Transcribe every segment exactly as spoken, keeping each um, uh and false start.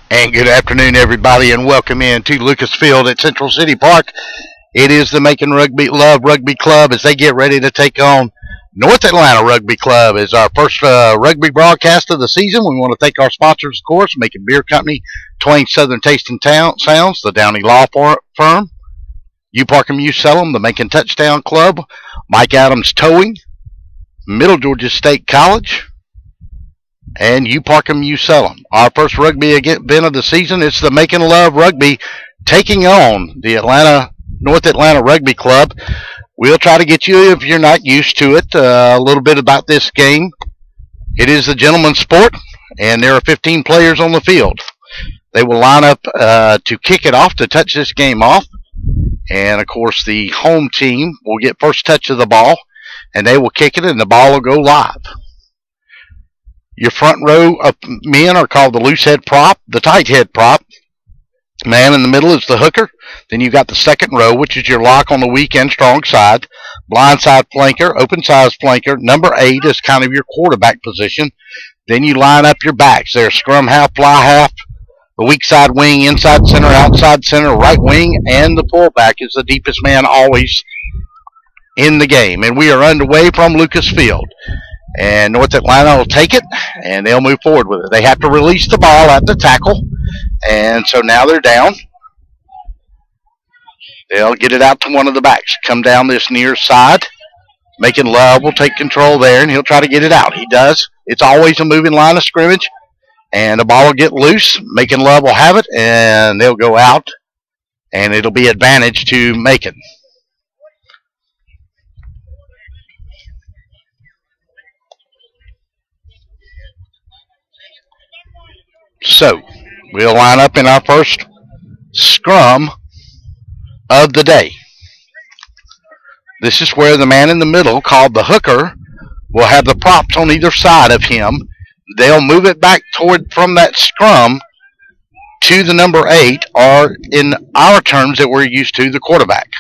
And good afternoon, everybody, and welcome in to Lucas Field at Central City Park. It is the Macon Rugby Love Rugby Club as they get ready to take on North Atlanta Rugby Club. As our first uh, rugby broadcast of the season, we want to thank our sponsors, of course, Macon Beer Company, Twain Southern Taste and Town Sounds, the Downey Law Firm, U Parkham U Salem, the Macon Touchdown Club, Mike Adams Towing, Middle Georgia State College, and U Parkham U Salem. Our first rugby event of the season is the Macon Love Rugby taking on the Atlanta North Atlanta Rugby Club. We'll try to get you, if you're not used to it, uh, a little bit about this game. It is a gentleman's sport, and there are fifteen players on the field. They will line up uh, to kick it off, to touch this game off. And, of course, the home team will get first touch of the ball, and they will kick it, and the ball will go live. Your front row of men are called the loose head prop, the tight head prop. Man in the middle is the hooker. Then you've got the second row, which is your lock on the weak and strong side. Blind side flanker, open side flanker. Number eight is kind of your quarterback position. Then you line up your backs. There's scrum half, fly half, the weak side wing, inside center, outside center, right wing, and the fullback is the deepest man always in the game. And we are underway from Lucas Field. And North Atlanta will take it, and they'll move forward with it. They have to release the ball at the tackle, and so now they're down. They'll get it out to one of the backs. Come down this near side. Macon Love will take control there, and he'll try to get it out. He does. It's always a moving line of scrimmage, and the ball will get loose. Macon Love will have it, and they'll go out, and it'll be advantage to Macon. So, we'll line up in our first scrum of the day. This is where the man in the middle, called the hooker, will have the props on either side of him. They'll move it back toward from that scrum to the number eight, or in our terms that we're used to, the quarterback.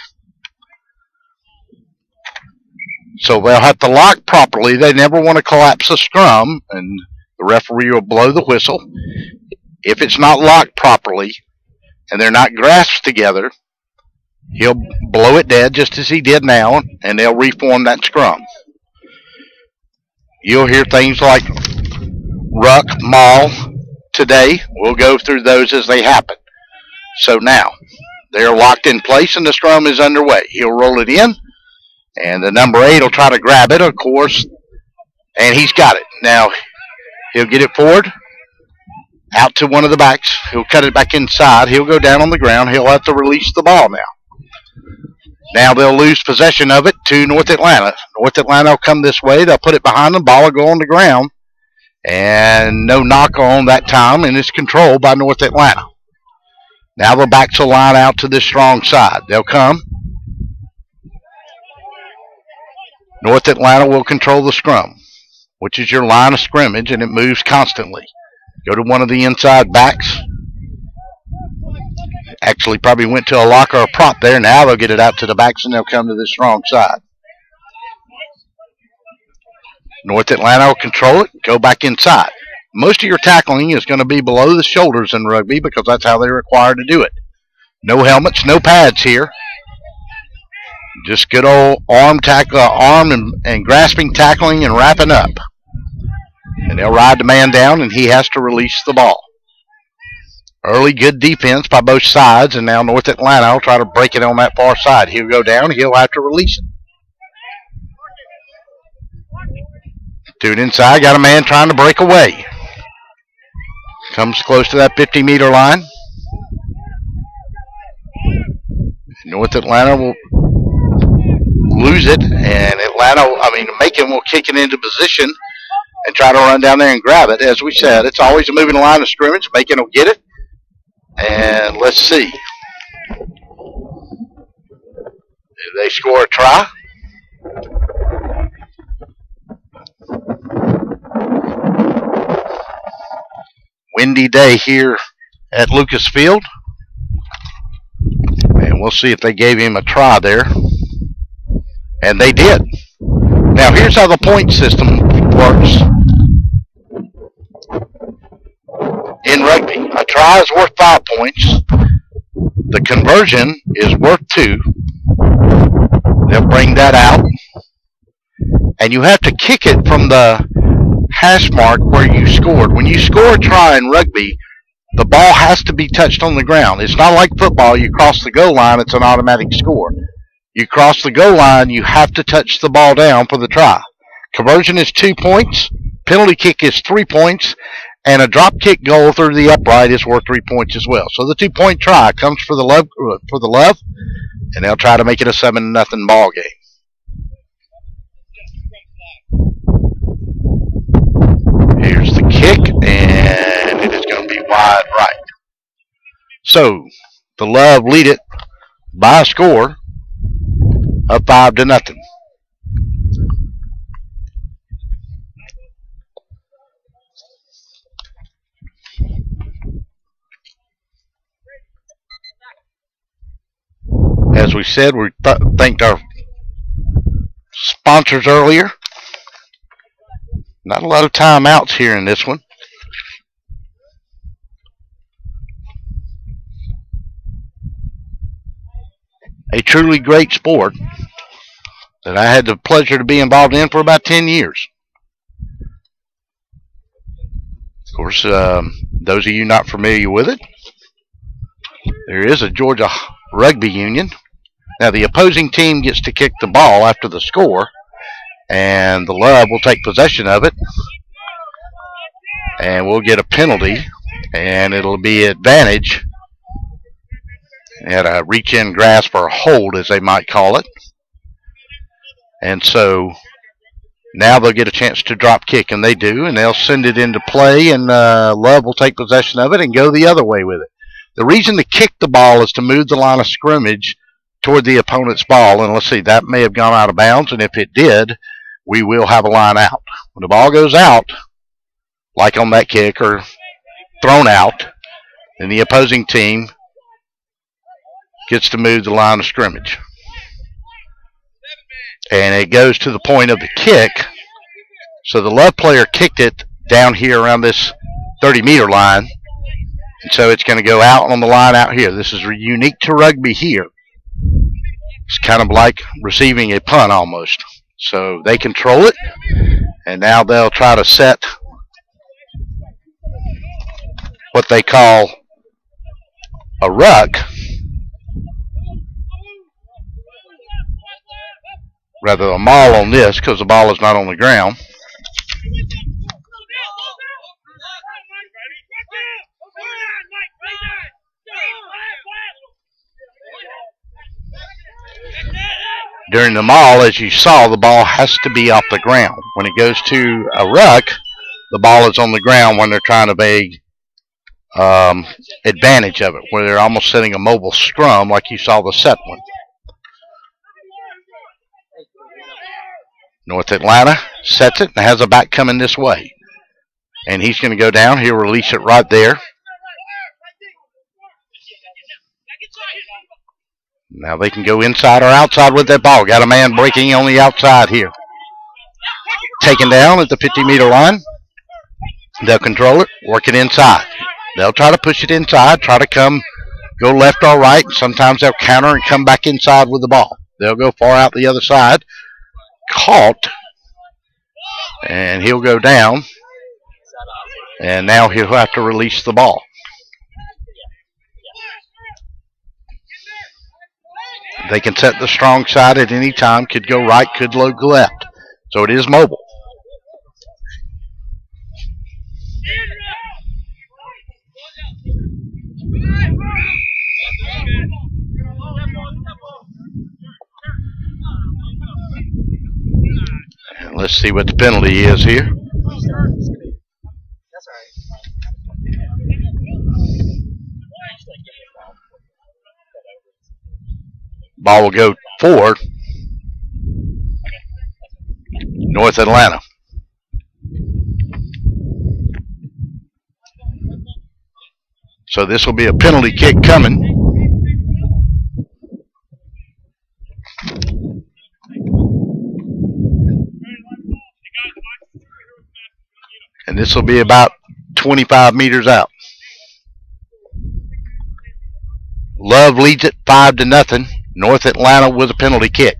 So they'll have to lock properly. They never want to collapse the scrum, and the referee will blow the whistle. If it's not locked properly and they're not grasped together, he'll blow it dead just as he did now, and they'll reform that scrum. You'll hear things like ruck, maul today. We'll go through those as they happen. So now they're locked in place and the scrum is underway. He'll roll it in, and the number eight will try to grab it, of course, and he's got it. Now he'll get it forward, out to one of the backs. He'll cut it back inside. He'll go down on the ground. He'll have to release the ball now. Now they'll lose possession of it to North Atlanta. North Atlanta will come this way. They'll put it behind them. Ball will go on the ground. And no knock on that time, and it's controlled by North Atlanta. Now the backs will line out to this strong side. They'll come. North Atlanta will control the scrum, which is your line of scrimmage, and it moves constantly. Go to one of the inside backs. Actually probably went to a lock or a prop there. Now they'll get it out to the backs, and they'll come to this strong side. North Atlanta will control it, go back inside. Most of your tackling is going to be below the shoulders in rugby because that's how they're required to do it. No helmets, no pads here. Just good old arm tackle, uh, arm and, and grasping, tackling, and wrapping up. And they'll ride the man down, and he has to release the ball. Early good defense by both sides, and now North Atlanta will try to break it on that far side. He'll go down. He'll have to release it. To it inside. Got a man trying to break away. Comes close to that fifty-meter line. North Atlanta will lose it, and Atlanta, I mean, Macon will kick it into position and try to run down there and grab it. As we said, it's always a moving line of scrimmage. Macon will get it. And let's see. Did they score a try? Windy day here at Lucas Field. And we'll see if they gave him a try there. And they did. Now here's how the point system works. in rugby. A try is worth five points. The conversion is worth two. They'll bring that out. And you have to kick it from the hash mark where you scored. When you score a try in rugby, the ball has to be touched on the ground. It's not like football. You cross the goal line, it's an automatic score. You cross the goal line, you have to touch the ball down for the try. Conversion is two points. Penalty kick is three points. And a drop kick goal through the upright is worth three points as well. So the two-point try comes for the love, for the love, and they'll try to make it a seven nothing ball game. Here's the kick, and it is going to be wide right. So the Love lead it by a score of five to nothing. As we said, we th thanked our sponsors earlier. Not a lot of timeouts here in this one. A truly great sport that I had the pleasure to be involved in for about ten years. Of course, um, those of you not familiar with it, there is a Georgia Rugby Union. Now the opposing team gets to kick the ball after the score, and the Love will take possession of it, and we'll get a penalty, and it'll be advantage at a reach-in grasp or a hold, as they might call it. And so now they'll get a chance to drop kick, and they do, and they'll send it into play, and uh, Love will take possession of it and go the other way with it. The reason to kick the ball is to move the line of scrimmage toward the opponent's ball, and let's see, that may have gone out of bounds, and if it did, we will have a line out. When the ball goes out, like on that kick, or thrown out, then the opposing team gets to move the line of scrimmage. And it goes to the point of the kick, so the Love player kicked it down here around this thirty meter line, and so it's going to go out on the line out here. This is unique to rugby here. It's kind of like receiving a punt almost. So they control it, and now they'll try to set what they call a ruck, rather a maul on this, because the ball is not on the ground. During the maul, as you saw, the ball has to be off the ground. When it goes to a ruck, the ball is on the ground when they're trying to take um, advantage of it, where they're almost setting a mobile scrum like you saw the set one. North Atlanta sets it and has a back coming this way. And he's going to go down. He'll release it right there. Now they can go inside or outside with that ball. Got a man breaking on the outside here. Taken down at the fifty meter line. They'll control it, work it inside. They'll try to push it inside, try to come, go left or right. Sometimes they'll counter and come back inside with the ball. They'll go far out the other side. Caught. And he'll go down. And now he'll have to release the ball. They can set the strong side at any time. Could go right, could go left. So it is mobile. And let's see what the penalty is here. Ball will go forward. North Atlanta. So this will be a penalty kick coming. And this will be about twenty-five meters out. Love leads it five to nothing. North Atlanta with a penalty kick.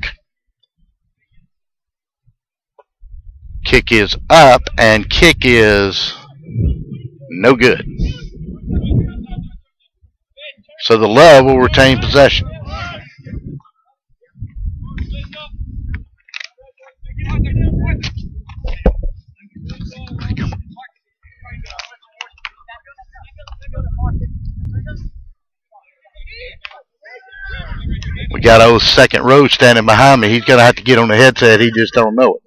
Kick is up, and kick is no good. So the Love will retain possession. We got old second row standing behind me. He's going to have to get on the headset. He just don't know it.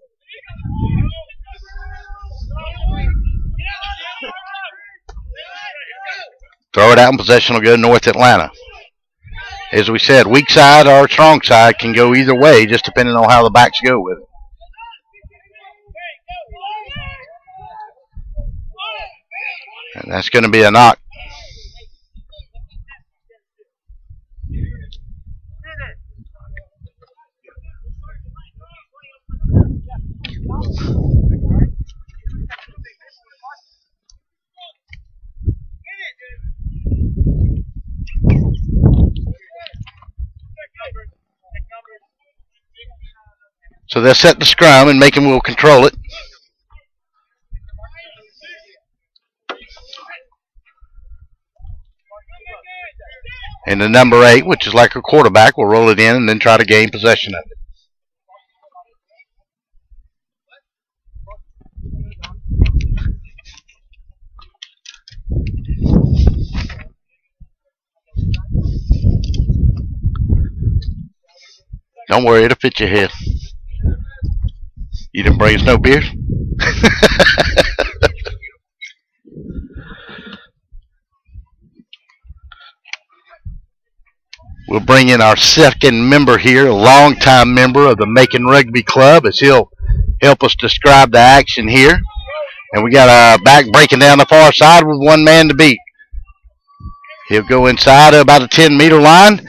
Throw it out, and possession will go to North Atlanta. As we said, weak side or strong side can go either way, just depending on how the backs go with it. And that's going to be a knock. So they'll set the scrum, and Macon will control it. And the number eight, which is like a quarterback, will roll it in and then try to gain possession of it. Don't worry, it'll fit your head. You didn't bring us no beers? We'll bring in our second member here, a longtime member of the Macon Rugby Club, as he'll help us describe the action here. And we got a back breaking down the far side with one man to beat. He'll go inside about a ten meter line.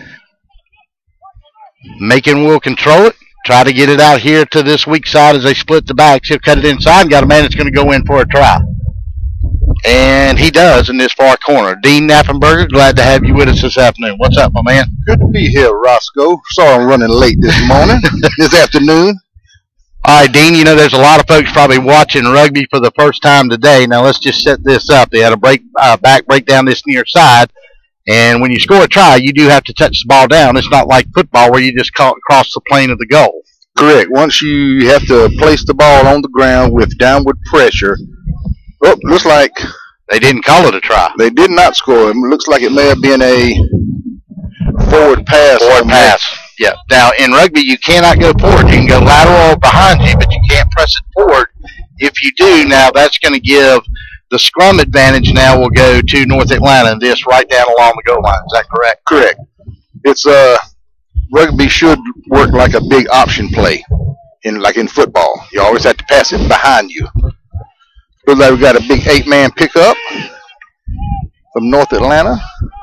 Macon will control it. Try to get it out here to this weak side as they split the backs. He'll cut it inside and got a man that's going to go in for a try. And he does in this far corner. Dean Naffenberger, glad to have you with us this afternoon. What's up, my man? Good to be here, Roscoe. Sorry I'm running late this morning, this afternoon. All right, Dean, you know there's a lot of folks probably watching rugby for the first time today. Now let's just set this up. They had a break, uh, back break down this near side. And when you score a try, you do have to touch the ball down. It's not like football where you just ca cross the plane of the goal. Correct. Once you have to place the ball on the ground with downward pressure. Oh, looks like they didn't call it a try. They did not score. It looks like it may have been a forward pass. Forward pass. Yeah. Now, in rugby, you cannot go forward. You can go lateral or behind you, but you can't press it forward. If you do, now that's going to give the scrum advantage now will go to North Atlanta, and this right down along the goal line. Is that correct? Correct. It's uh, rugby should work like a big option play, in like in football. You always have to pass it behind you. Looks like we got a big eight-man pickup from North Atlanta.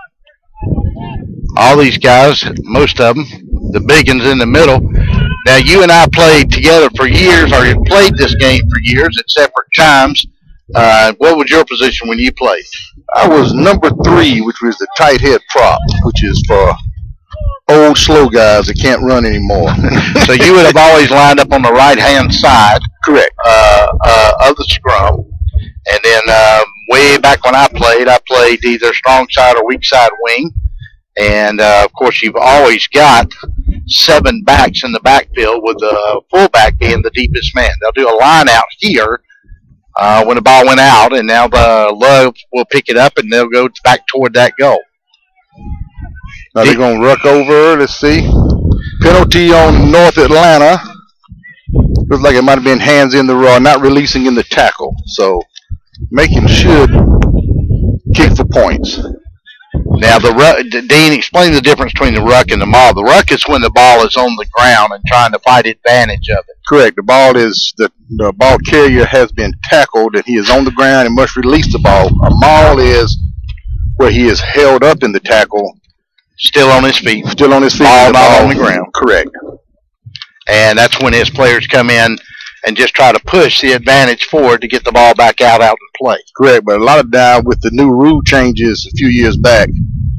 All these guys, most of them, the big ones in the middle. Now, you and I played together for years, or you played this game for years at separate times. Uh, what was your position when you played? I was number three, which was the tight head prop, which is for old slow guys that can't run anymore. So you would have always lined up on the right-hand side. Correct. Uh, uh, of the scrum. And then uh, way back when I played, I played either strong side or weak side wing. And, uh, of course, you've always got seven backs in the backfield, with the fullback being the deepest man. They'll do a line out here uh, when the ball went out, and now the Love will pick it up, and they'll go back toward that goal. Now they're going to ruck over. Let's see. Penalty on North Atlanta. Looks like it might have been hands in the raw, not releasing in the tackle. So Macon should kick for points. Now, the ruck, Dean, explain the difference between the ruck and the maul. The ruck is when the ball is on the ground and trying to fight advantage of it. Correct. The ball is the, the ball carrier has been tackled and he is on the ground and must release the ball. A maul is where he is held up in the tackle, still on his feet, still on his feet, ball not ball on the ground. Correct. And that's when his players come in and just try to push the advantage forward to get the ball back out out and play. Correct. But a lot of time with the new rule changes a few years back,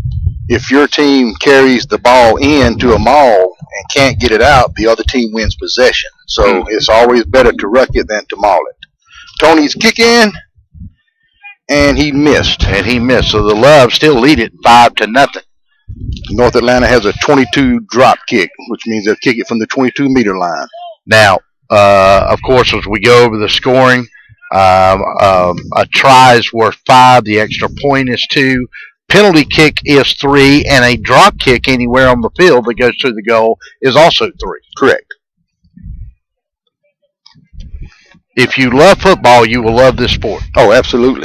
if your team carries the ball in to a maul and can't get it out, the other team wins possession. So mm. it's always better to ruck it than to maul it. Tony's kick in, and he missed. And he missed. So the Love still lead it five to nothing. North Atlanta has a twenty-two drop kick, which means they'll kick it from the twenty-two meter line. Now, uh, of course, as we go over the scoring, um, um, a try is worth five. The extra point is two. Penalty kick is three, and a drop kick anywhere on the field that goes through the goal is also three. Correct. If you love football, you will love this sport. Oh, absolutely.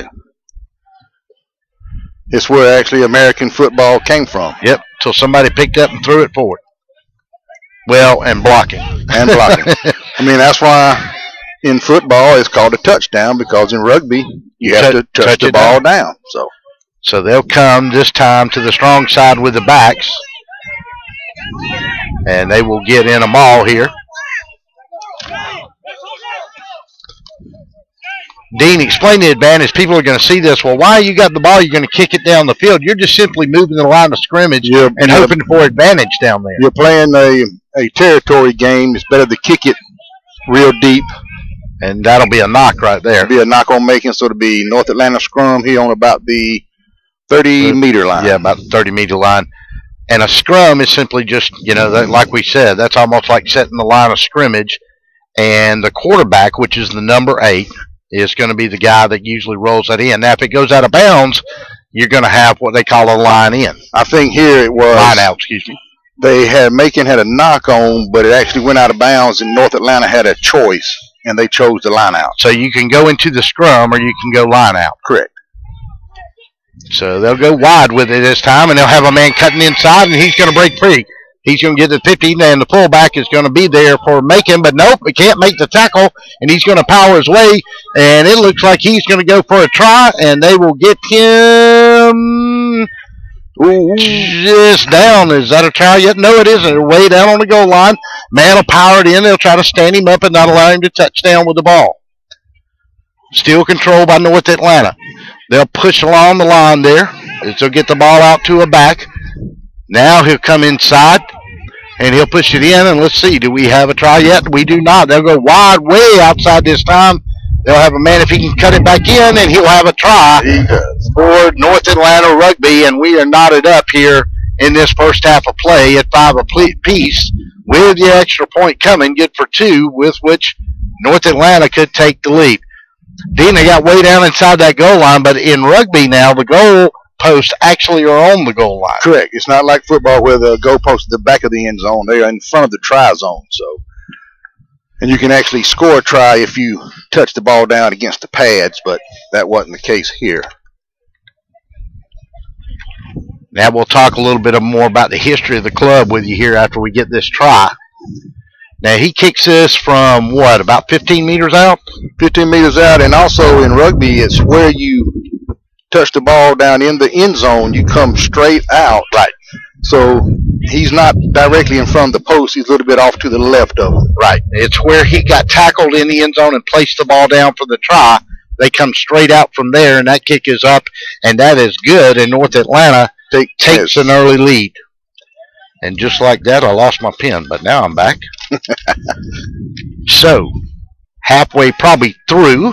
It's where actually American football came from. Yep, till somebody picked up and threw it forward. Well, and blocking. And blocking. I mean, that's why in football it's called a touchdown, because in rugby you have to touch, touch the ball down. down. So. So they'll come this time to the strong side with the backs, and they will get in a maul here. Dean, explain the advantage. People are going to see this. Well, why you got the ball, you're going to kick it down the field. You're just simply moving the line of scrimmage you're, and you're, hoping for advantage down there. You're playing a, a territory game. It's better to kick it real deep. And that'll be a knock right there. It'll be a knock on making, so it'll be North Atlanta scrum here on about the thirty meter line. Yeah, about the thirty meter line. And a scrum is simply just, you know, that, like we said, that's almost like setting the line of scrimmage. And the quarterback, which is the number eight, is going to be the guy that usually rolls that in. Now, if it goes out of bounds, you're going to have what they call a line in. I think here it was. Line out, excuse me. They had, Macon had a knock on, but it actually went out of bounds, and North Atlanta had a choice, and they chose the line out. So you can go into the scrum or you can go line out. Correct. So they'll go wide with it this time, and they'll have a man cutting inside, and he's going to break free. He's going to get the fifteen, and the fullback is going to be there for Macon, but nope, he can't make the tackle, and he's going to power his way, and it looks like he's going to go for a try, and they will get him Ooh. just down. Is that a try yet? No, it isn't. They're way down on the goal line. Man will power it in. They'll try to stand him up and not allow him to touch down with the ball. Still controlled by North Atlanta. They'll push along the line there. They'll get the ball out to a back. Now he'll come inside, and he'll push it in, and let's see, do we have a try yet? We do not. They'll go wide, way outside this time. They'll have a man, if he can cut it back in, and he'll have a try for North Atlanta Rugby, and we are knotted up here in this first half of play at five apiece with the extra point coming, good for two, with which North Atlanta could take the lead. Dean, they got way down inside that goal line, but in rugby now, the goal posts actually are on the goal line. Correct. It's not like football where the goal post is the back of the end zone. They are in front of the try zone. So, and you can actually score a try if you touch the ball down against the pads, but that wasn't the case here. Now we'll talk a little bit more about the history of the club with you here after we get this try. Now he kicks this from what, about fifteen meters out? fifteen meters out, and also in rugby, it's where you touch the ball down in the end zone, you come straight out. Right. So he's not directly in front of the post. He's a little bit off to the left of him. Right. It's where he got tackled in the end zone and placed the ball down for the try. They come straight out from there, and that kick is up, and that is good, and North Atlanta take, takes an early lead. And just like that, I lost my pen, but now I'm back. So, halfway probably through,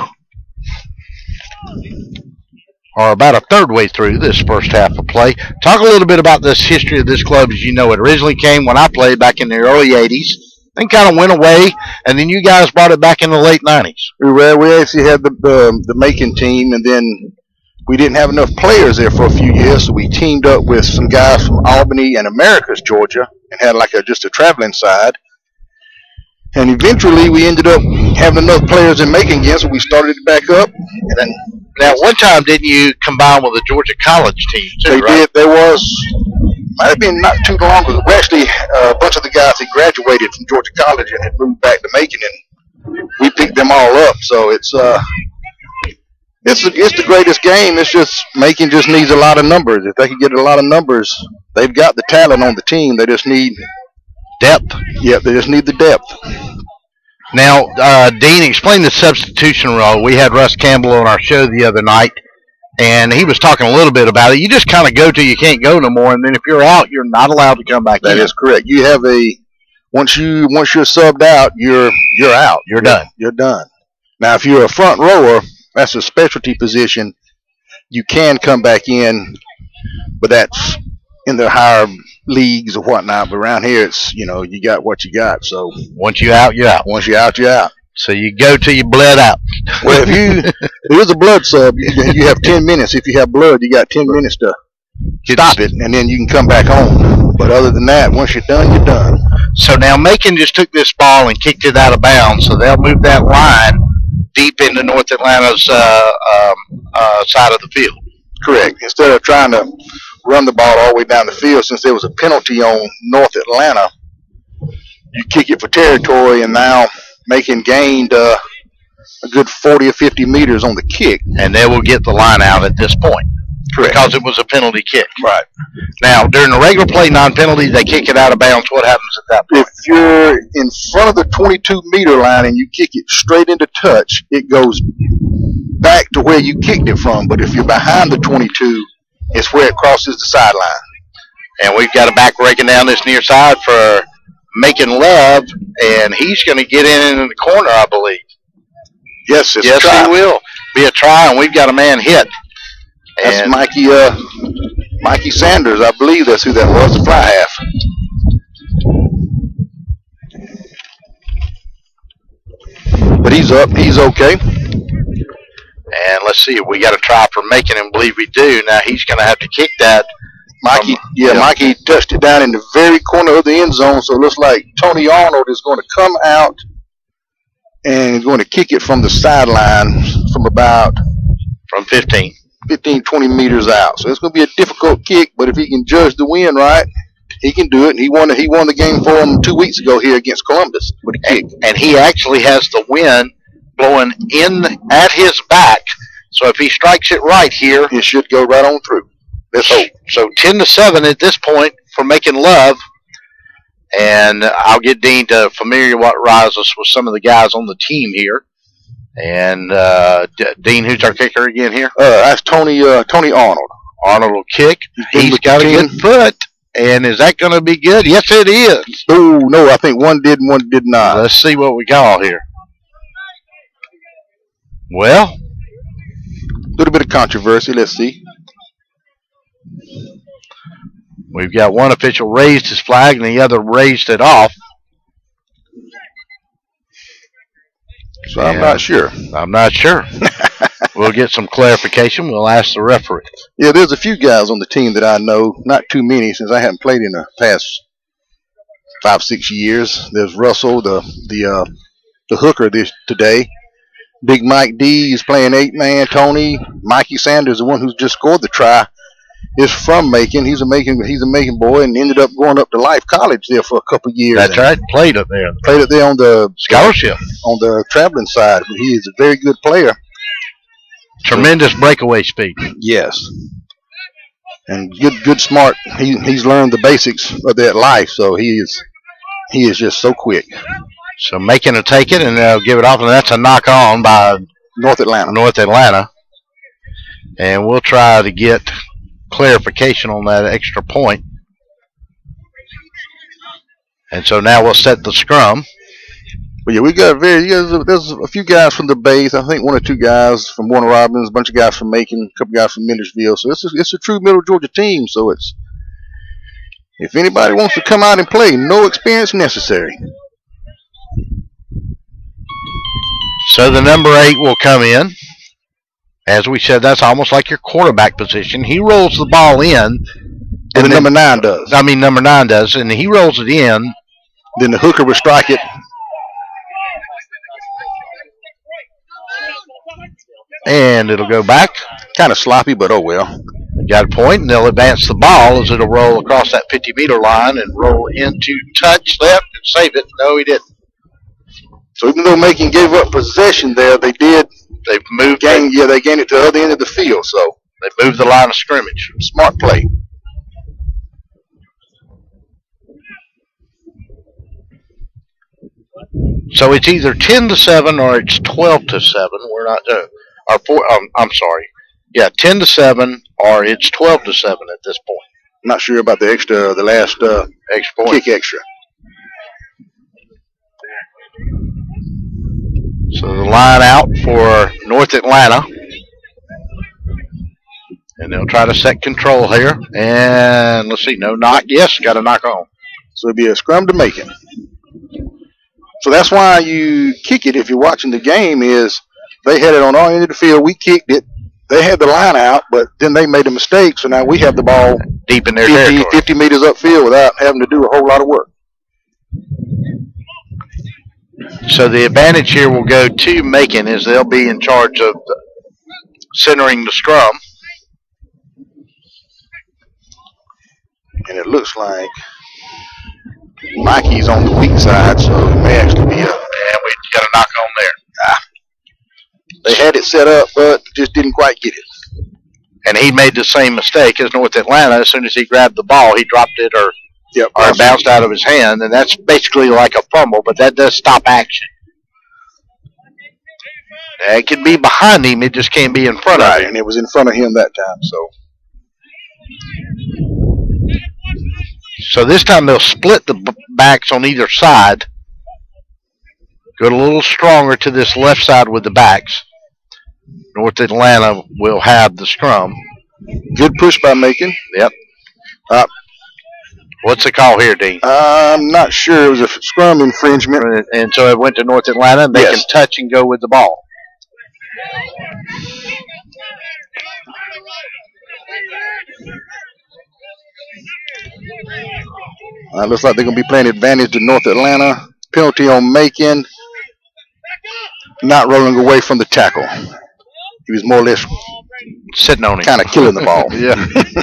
or about a third way through this first half of play. Talk a little bit about this history of this club as you know it. Originally came when I played back in the early eighties, then kind of went away, and then you guys brought it back in the late nineties. We were, we actually had the, the, the Macon team, and then we didn't have enough players there for a few years, so we teamed up with some guys from Albany and Americus, Georgia, and had like a, just a traveling side. And eventually we ended up having enough players in Macon again, so we started it back up. And then, now, one time, didn't you combine with the Georgia College team, too, they right? did. There was, might have been not too long ago. We actually, uh, a bunch of the guys that graduated from Georgia College and had moved back to Macon, and we picked them all up. So it's uh, it's the, it's the greatest game. It's just Macon just needs a lot of numbers. If they can get a lot of numbers, they've got the talent on the team. They just need depth. Yep, they just need the depth. Now, uh, Dean, explain the substitution rule. We had Russ Campbell on our show the other night, And he was talking a little bit about it. You just kind of go till you can't go no more, and then if you're out, you're not allowed to come back That in. is correct. You have a once you once you're subbed out, you're you're out. You're done. You're done. Now, if you're a front rower, that's a specialty position. You can come back in, but that's in the higher leagues or whatnot. But around here, it's you know you got what you got. So Once you're out, you're out. once you're out, you're out. So you go till you bled out. Well, if you there is a blood sub, you, you have ten minutes. If you have blood, you got ten minutes to stop it, and then you can come back home. But other than that, once you're done, you're done. So now Macon just took this ball and kicked it out of bounds, so they'll move that line deep into North Atlanta's uh, um, uh, side of the field. Correct. Instead of trying to run the ball all the way down the field, since there was a penalty on North Atlanta, you kick it for territory, and now Macon gained uh, a good forty or fifty meters on the kick. And they will get the line out at this point. Correct. Because it was a penalty kick. Right. Now, during the regular play non-penalty, they kick it out of bounds. What happens at that point? If you're in front of the twenty-two meter line and you kick it straight into touch, it goes back to where you kicked it from. But if you're behind the twenty-two, it's where it crosses the sideline. And we've got a back breaking down this near side for Macon Love, and he's going to get in in the corner, I believe. Yes, it's yes, a try. he will. Be a try, and we've got a man hit. That's And Mikey uh, Mikey Sanders. I believe that's who that was, the fly half. But he's up. He's okay. And let's see if we got a try for Macon, and believe we do. Now he's going to have to kick that. Mikey, Um, yeah, yeah. Mikey touched it down in the very corner of the end zone, so it looks like Tony Arnold is going to come out and is going to kick it from the sideline from about From fifteen. fifteen, twenty meters out. So it's going to be a difficult kick, but if he can judge the wind right, he can do it. And he won, he won the game for him two weeks ago here against Columbus with a kick. And he actually has the wind blowing in at his back. So if he strikes it right here, It should go right on through. Let's hope. so ten to seven at this point for Macon Love. And I'll get Dean to familiarize us with some of the guys on the team here. And uh, D- Dean, who's our kicker again here? Uh, that's Tony uh, Tony Arnold. Arnold will kick. been He's with got a the good team. foot. And is that going to be good? Yes, it is. Oh, no, I think one did and one did not. Let's see what we got here. Well, A little bit of controversy. Let's see. we've got one official raised his flag and the other raised it off. So I'm Yeah. not sure. I'm not sure. We'll get some clarification. We'll ask the referee. Yeah, there's a few guys on the team that I know. Not too many, since I haven't played in the past five, six years. There's Russell, the the uh, the hooker this today. Big Mike D is playing eight man. Tony, Mikey Sanders, the one who's just scored the try, is from Macon. He's a Macon he's a Macon boy and ended up going up to Life College there for a couple of years. That's right. Played up there. Played it there on the Scholarship. on the traveling side. He is a very good player. Tremendous breakaway speed. Yes. And good, good, smart. He he's learned the basics of that life, so he is he is just so quick. So Macon will take it and they'll give it off, and that's a knock on by North Atlanta. North Atlanta. And we'll try to get clarification on that extra point. And so now we'll set the scrum. But yeah, we got very. Yeah, there's, a, there's a few guys from the base. I think one or two guys from Warner Robins, a bunch of guys from Macon, a couple guys from Millersville. So it's a, it's a true Middle Georgia team. So it's if anybody wants to come out and play, no experience necessary. So the number eight will come in. As we said, that's almost like your quarterback position. He rolls the ball in. And And the then, number nine does. I mean, number nine does, and he rolls it in. Then the hooker will strike it. And it'll go back. Kind of sloppy, but oh well. They got a point, and they'll advance the ball as it'll roll across that fifty-meter line and roll into touch left and save it. No, he didn't. So even though Macon gave up possession there, they did They've moved. gain. Yeah, they gained it to the other end of the field. So They moved the line of scrimmage. smart play. So it's either ten to seven or it's twelve to seven. We're not doing. Or four. Um, I'm sorry. Yeah, ten to seven, or it's twelve to seven at this point. I'm not sure about the extra, the last uh, extra point. kick extra. So the line out for North Atlanta. And they'll try to set control here. And let's see, no knock. Yes, got a knock on. So it'll be a scrum to Macon. So that's why you kick it if you're watching the game is they had it on our end of the field. We kicked it. They had the line out, but then they made a mistake. So now we have the ball deep in their fifty, territory. fifty meters upfield without having to do a whole lot of work. So the advantage here will go to Macon as they'll be in charge of centering the scrum. And it looks like Mikey's on the weak side, so it may actually be a... And we got a knock on there. Ah. They had it set up, but just didn't quite get it. And he made the same mistake as North Atlanta. As soon as he grabbed the ball, he dropped it or, yep, or it bounced out of his hand. And that's basically like a fumble, but that does stop action. It could be behind him. It just can't be in front right, of him. And it was in front of him that time, so... So this time they'll split the b backs on either side. Go a little stronger to this left side with the backs. North Atlanta will have the scrum. Good push by Macon. Yep. Uh, What's the call here, Dean? I'm not sure. It was a scrum infringement. And so it went to North Atlanta, and they yes. can touch and go with the ball. Uh, looks like they're going to be playing advantage to North Atlanta. Penalty on Macon. Not rolling away from the tackle. He was more or less sitting on him. Kind of killing the ball. Yeah.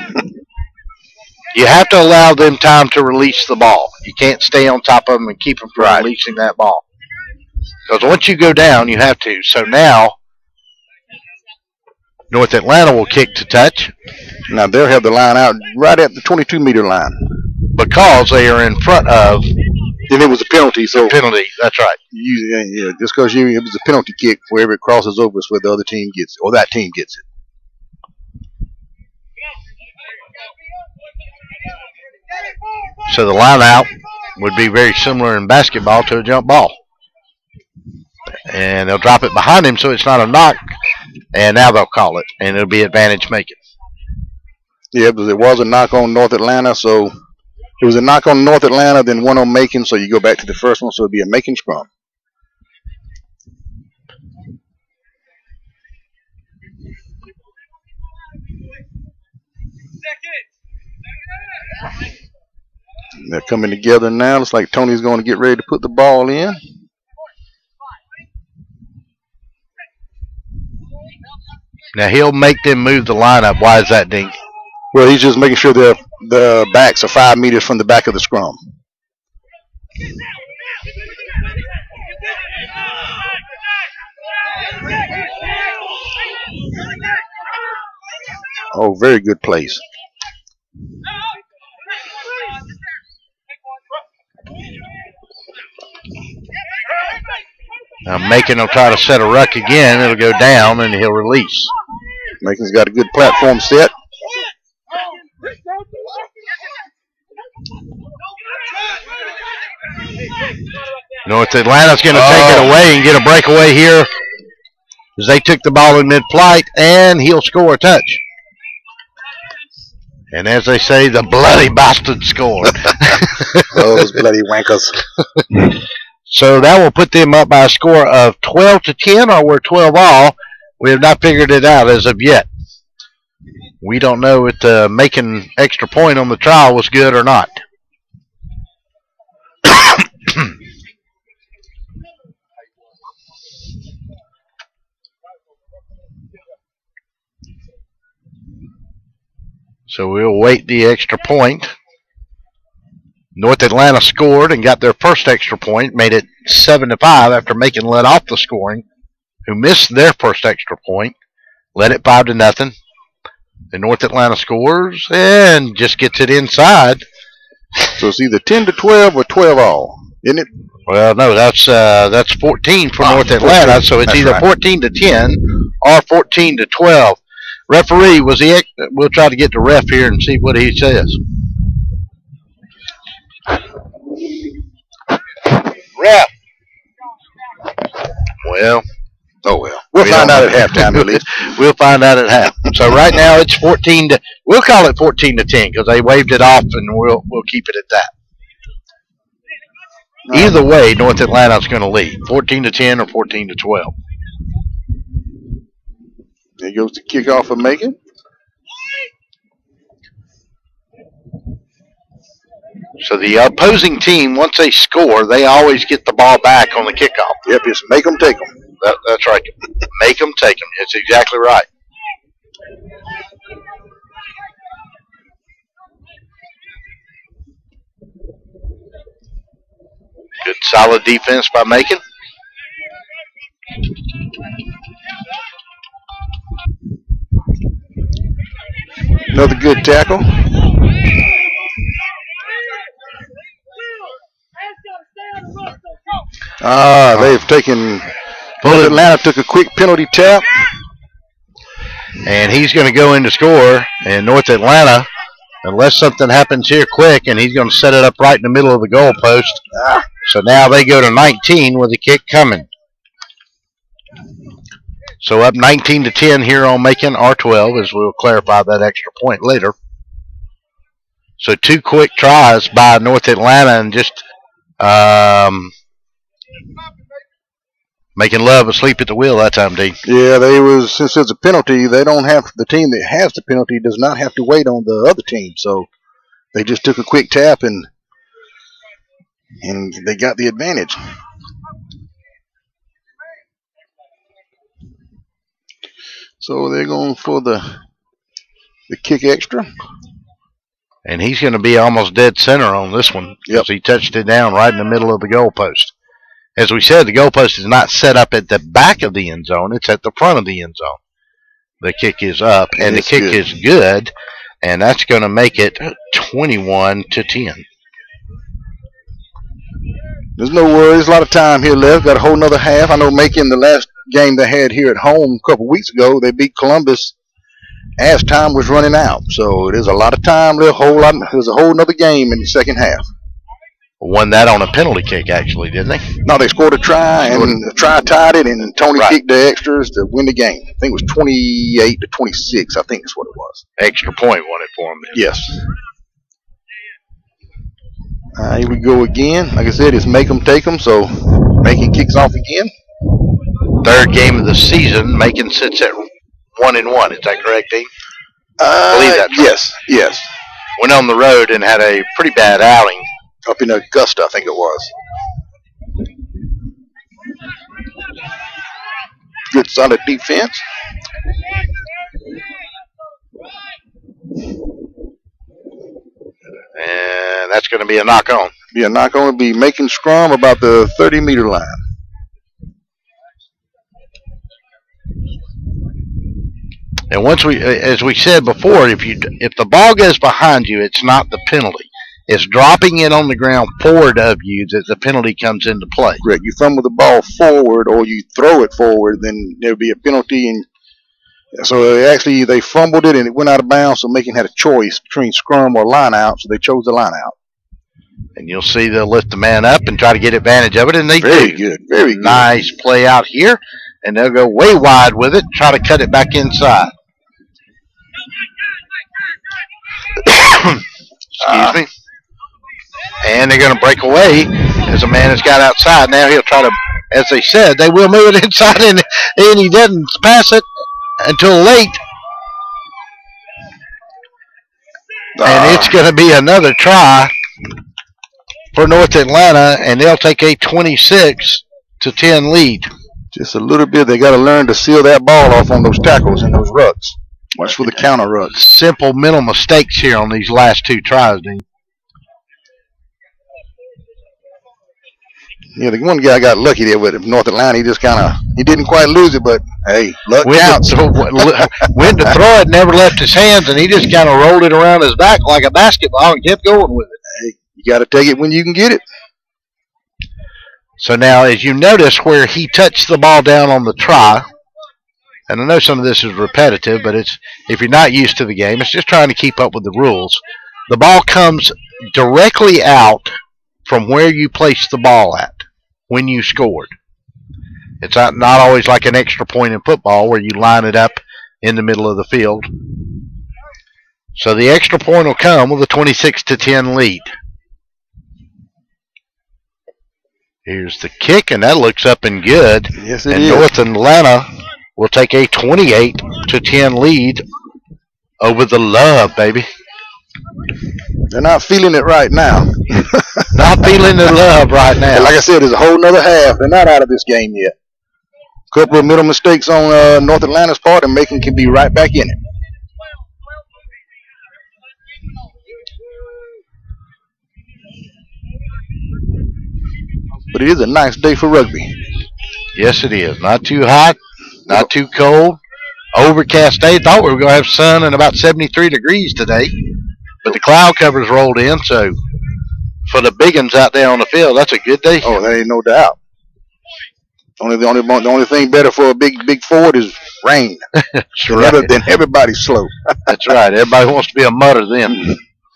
You have to allow them time to release the ball. You can't stay on top of them and keep them from right. releasing that ball. Because once you go down, you have to. So now, North Atlanta will kick to touch. Now they'll have the line out right at the twenty-two meter line. Because they are in front of. Then it was a penalty. So penalty, that's right. You, yeah, just because you it was a penalty kick, wherever it crosses over is where the other team gets it, or that team gets it. So the line out would be very similar in basketball to a jump ball. And they'll drop it behind him so it's not a knock. And now they'll call it. And it'll be advantage Macon. Yeah, because it was a knock on North Atlanta. So it was a knock on North Atlanta, then one on Macon. So you go back to the first one. So it'll be a Macon scrum. They're coming together now. Looks like Tony's going to get ready to put the ball in. Now he'll make them move the lineup. Why is that, Dink? Well, he's just making sure the the backs are five meters from the back of the scrum. Oh, very good place. Now Macon will try to set a ruck again. It'll go down and he'll release. Macon's got a good platform set. North Atlanta's going to oh. take it away and get a breakaway here as they took the ball in mid-flight, and he'll score a touch. And as they say, the bloody bastard scored. Those bloody wankers. So that will put them up by a score of twelve to ten, or we're twelve all. We have not figured it out as of yet. We don't know if uh, making extra point on the trial was good or not. So we'll wait the extra point. North Atlanta scored and got their first extra point, made it seven to five after Macon let off the scoring, who missed their first extra point, led it five to nothing. And North Atlanta scores and just gets it inside. So it's either ten to twelve or twelve all, isn't it? Well, no, that's uh, that's fourteen for oh, North Atlanta, fourteen. So it's that's either right. fourteen to ten or fourteen to twelve. Referee, was he? We'll try to get the ref here and see what he says. Ref. Well. Oh, well. We'll we find out at halftime, at least. We'll find out at half. So right now it's fourteen to, we'll call it fourteen to ten because they waved it off and we'll we'll keep it at that. Right. Either way, North Atlanta's going to lead. fourteen to ten or fourteen to twelve. There goes the kickoff of Macon. So the opposing team, once they score, they always get the ball back on the kickoff. Yep, it's make them take them. That, that's right. Make them take them. It's exactly right. Good solid defense by Macon. Another good tackle. Ah, they've taken. North Atlanta took a quick penalty tap. And he's going to go in to score. And North Atlanta, unless something happens here quick, and he's going to set it up right in the middle of the goal post. Ah. So now they go to nineteen with a kick coming. So up nineteen to ten here on Macon R twelve, as we'll clarify that extra point later. So two quick tries by North Atlanta and just um, making love asleep at the wheel that time, Dean. Yeah, they was since it's a penalty, they don't have the team that has the penalty does not have to wait on the other team. So they just took a quick tap and and they got the advantage. So they're going for the the kick extra. And he's going to be almost dead center on this one because yep. he touched it down right in the middle of the goalpost. As we said, the goalpost is not set up at the back of the end zone. It's at the front of the end zone. The kick is up, and the kick good. is good, and that's going to make it twenty-one to ten. There's no worries. A lot of time here left. Got a whole nother half. I know Macon, the last game they had here at home a couple weeks ago, they beat Columbus as time was running out. So there's a lot of time. There's a whole lot. There's a whole nother game in the second half. Won that on a penalty kick, actually, didn't they? No, they scored a try, and the try tied it, and Tony right. kicked the extras to win the game. I think it was twenty-eight to twenty-six. I think that's what it was. Extra point won it for them. Then. Yes. Uh, here we go again. Like I said, it's make them take them, so Macon kicks off again. Third game of the season. Macon sits at one and one. Is that correct, Dean? Uh, I believe that's right. Yes, yes. Went on the road and had a pretty bad outing. Up in Augusta, I think it was. Good solid defense. And that's going to be a knock on. Be a knock on. It'll be making scrum about the thirty meter line. And once we, as we said before, if you if the ball goes behind you, it's not the penalty. It's dropping it on the ground forward of you that the penalty comes into play. Correct. You fumble the ball forward or you throw it forward, then there'll be a penalty. And so they actually they fumbled it and it went out of bounds. So Macon had a choice between scrum or line out, so they chose the line out. And you'll see they'll lift the man up and try to get advantage of it, and they very do. good, very good. Nice play out here, and they'll go way wide with it, try to cut it back inside. Excuse uh, me. And they're going to break away as a man has got outside. Now he'll try to, as they said, they will move it inside, and, and he doesn't pass it until late. Uh, and it's going to be another try for North Atlanta, and they'll take a twenty-six to ten lead. Just a little bit. They got to learn to seal that ball off on those tackles and those rucks. Watch for the counter rucks. Simple mental mistakes here on these last two tries, Dean. Yeah, the one guy got lucky there with North Atlanta. He just kind of, he didn't quite lose it, but hey, luck went counts. To, went to throw it, never left his hands, and he just kind of rolled it around his back like a basketball and kept going with it. Hey, you got to take it when you can get it. So now, as you notice where he touched the ball down on the try, and I know some of this is repetitive, but it's if you're not used to the game, it's just trying to keep up with the rules. The ball comes directly out from where you placed the ball at when you scored. It's not, not always like an extra point in football where you line it up in the middle of the field. So the extra point will come with a twenty-six to ten lead. Here's the kick, and that looks up and good. Yes, it and is. North Atlanta will take a twenty-eight to ten lead over the Love, baby. They're not feeling it right now. Not feeling the Love right now. Like I said, there's a whole nother half. They're not out of this game yet. A couple of middle mistakes on uh, North Atlanta's part, and Macon can be right back in it. But it is a nice day for rugby. Yes, it is. Not too hot, not too cold. Overcast day. Thought we were going to have sun and about seventy-three degrees today, but the cloud covers rolled in. So for the big uns out there on the field, that's a good day. Oh, there ain't no doubt. Only the only the only thing better for a big big Ford is rain. That's Then right. every- Then everybody's slow. That's right. Everybody wants to be a mutter then.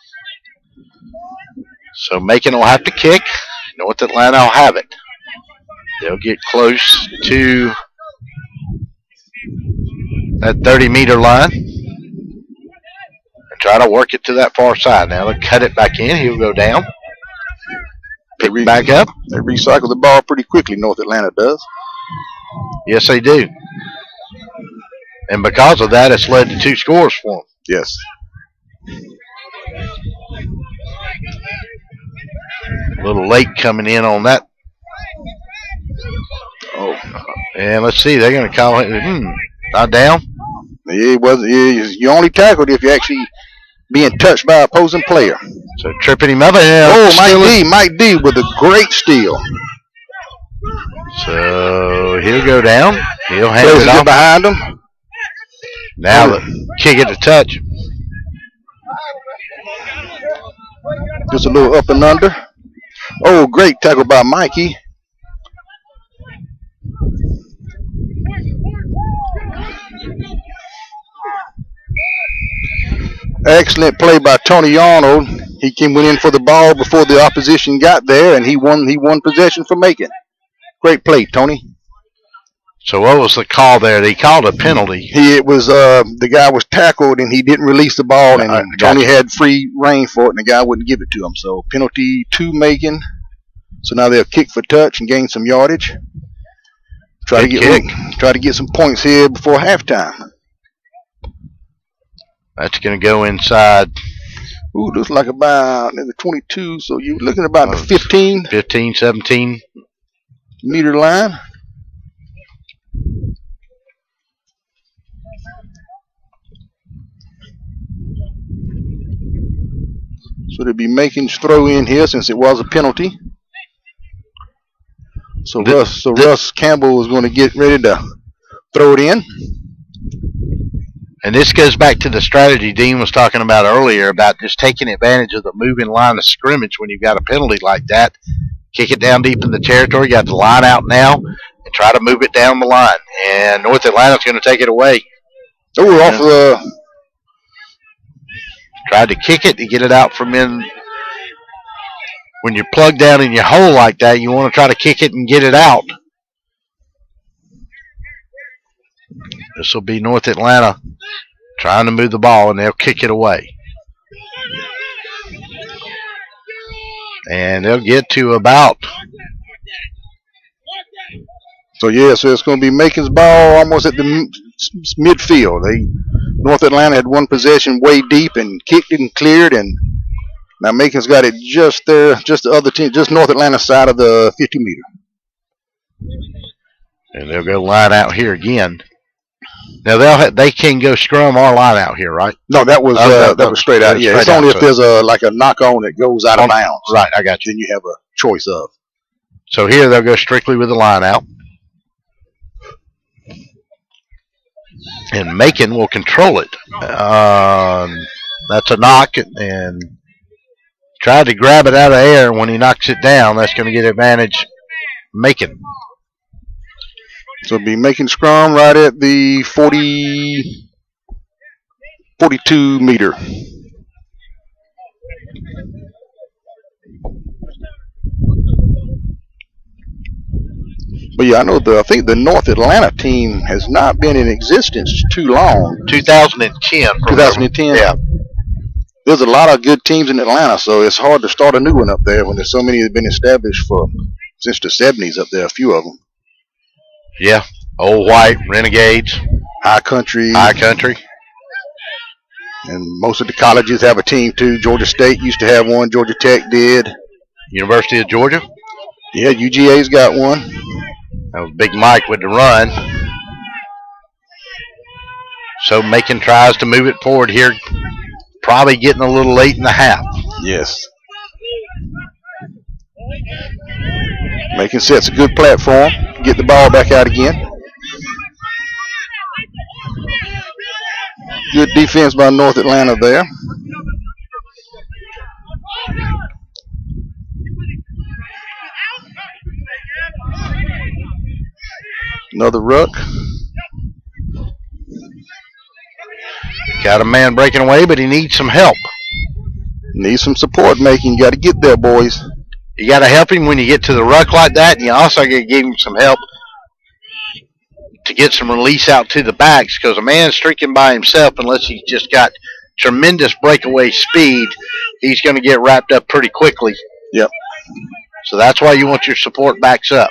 So Macon will have to kick. North Atlanta will have it. They'll get close to that thirty meter line and try to work it to that far side. Now they'll cut it back in. He'll go down. Pick They re- back up. They recycle the ball pretty quickly, North Atlanta does. Yes, they do. And because of that, it's led to two scores for them. Yes. A little late coming in on that. Oh, And let's see, they're going to call it. Hmm, not down. yeah, it wasn't. Yeah, you only tackled if you're actually being touched by an opposing player. So tripping him up. And Oh, Mike stealing. D, Mike D with a great steal. So he'll go down. He'll hand Players it get off. behind him. Now the kick it to touch. Just a little up and under. Oh, great tackle by Mikey. Excellent play by Tony Arnold. He came went in for the ball before the opposition got there, and he won. He won possession for Macon. Great play, Tony. So what was the call there? They called a penalty. He it was uh the guy was tackled and he didn't release the ball, and I- I got Tony you. had free reign for it, and the guy wouldn't give it to him. So penalty to Macon. So now they'll kick for touch and gain some yardage. Try to Good get kick. try to get some points here before halftime. That's going to go inside Ooh, looks like about in the twenty-two. So you're looking about the Oh, fifteen fifteen, seventeen. meter line. So they'll be making throw in here since it was a penalty. So The- Russ, so the- Russ Campbell is going to get ready to throw it in. And this goes back to the strategy Dean was talking about earlier about just taking advantage of the moving line of scrimmage when you've got a penalty like that. Kick it down deep in the territory. You got the line out now and try to move it down the line. And North Atlanta's going to take it away. Oh, off the Tried to kick it to get it out from in. When you're plugged down in your hole like that, you want to try to kick it and get it out. This will be North Atlanta trying to move the ball, and they'll kick it away. And they'll get to about so yeah, so it's going to be Macon's ball almost at the m- s- midfield. They North Atlanta had one possession way deep and kicked it and cleared, and now Macon's got it just there, just the other team, just North Atlanta side of the fifty meter. and they'll go line out here again. Now they'll ha- they can go scrum or line out here, right? No, that was Oh, uh, that- that was straight out. that was Yeah, it's straight only out, if so- there's a like a knock on that goes out of On- bounds. Right, I got you. Then you have a choice of. So here they'll go strictly with the line out. And Macon will control it. Um, that's a knock, and tried to grab it out of the air. When he knocks it down, that's going to get advantage Macon. So be making scrum right at the forty, forty-two meter. But yeah, I know the I think the North Atlanta team has not been in existence too long. two thousand ten. twenty ten. Yeah. There's a lot of good teams in Atlanta, so it's hard to start a new one up there when there's so many that have been established for since the seventies up there. A few of them. Yeah. Old White, Renegades, High Country, High Country, and most of the colleges have a team too. Georgia State used to have one. Georgia Tech did. University of Georgia. Yeah, U G A's got one. That was Big Mike with the run. So Macon tries to move it forward here. Probably getting a little late in the half. Yes. Macon sets a good platform. Get the ball back out again. Good defense by North Atlanta there. Another ruck. Got a man breaking away, but he needs some help. Needs some support making. You got to get there, boys. You got to help him when you get to the ruck like that, and you also got to give him some help to get some release out to the backs, because a man streaking by himself, unless he's just got tremendous breakaway speed, he's going to get wrapped up pretty quickly. Yep. So that's why you want your support backs up.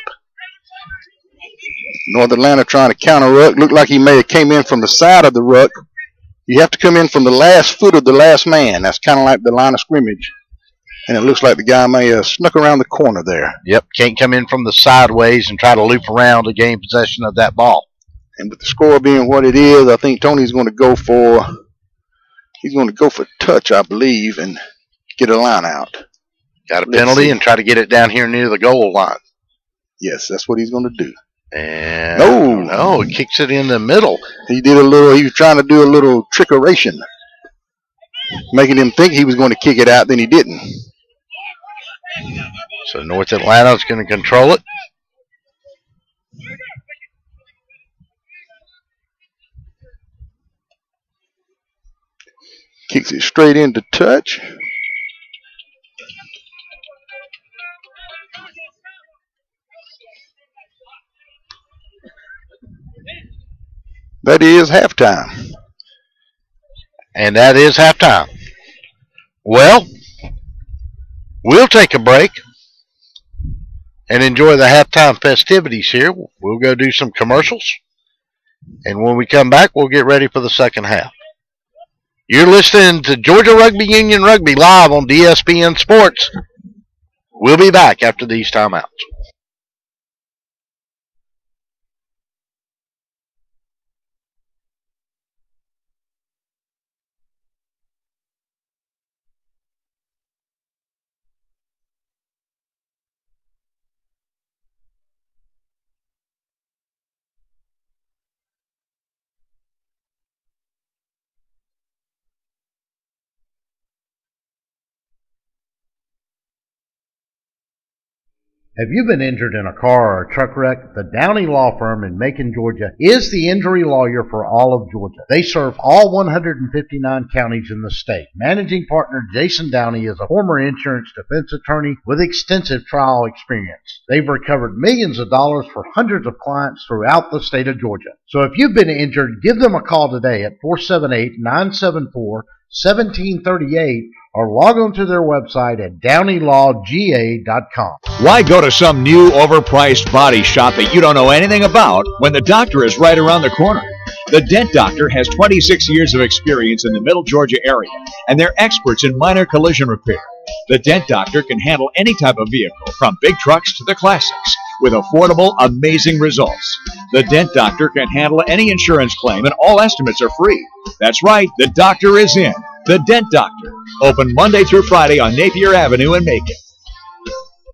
North Atlanta trying to counter ruck. Looked like he may have came in from the side of the ruck. You have to come in from the last foot of the last man. That's kind of like the line of scrimmage. And it looks like the guy may have snuck around the corner there. Yep, can't come in from the sideways and try to loop around to gain possession of that ball. And with the score being what it is, I think Tony's going to go for he's going to go for touch, I believe, and get a line out. Got a penalty and try to get it down here near the goal line. Yes, that's what he's going to do. And no, no, he kicks it in the middle. He did a little. He was trying to do a little trickeration, making him think he was going to kick it out. Then he didn't. So North Atlanta is going to control it. Kicks it straight into touch. That is halftime. And that is halftime. Well, we'll take a break and enjoy the halftime festivities here. We'll go do some commercials. And when we come back, we'll get ready for the second half. You're listening to Georgia Rugby Union Rugby live on D S P N Sports. We'll be back after these timeouts. Have you been injured in a car or a truck wreck? The Downey Law Firm in Macon, Georgia is the injury lawyer for all of Georgia. They serve all one hundred fifty-nine counties in the state. Managing partner Jason Downey is a former insurance defense attorney with extensive trial experience. They've recovered millions of dollars for hundreds of clients throughout the state of Georgia. So if you've been injured, give them a call today at four seven eight, nine seven four, one seven three eight or log on to their website at downey law g a dot com. Why go to some new overpriced body shop that you don't know anything about when the doctor is right around the corner? The Dent Doctor has twenty-six years of experience in the Middle Georgia area, and they're experts in minor collision repair. The Dent Doctor can handle any type of vehicle, from big trucks to the classics, with affordable, amazing results. The Dent Doctor can handle any insurance claim, and all estimates are free. That's right, the doctor is in. The Dent Doctor, open Monday through Friday on Napier Avenue in Macon.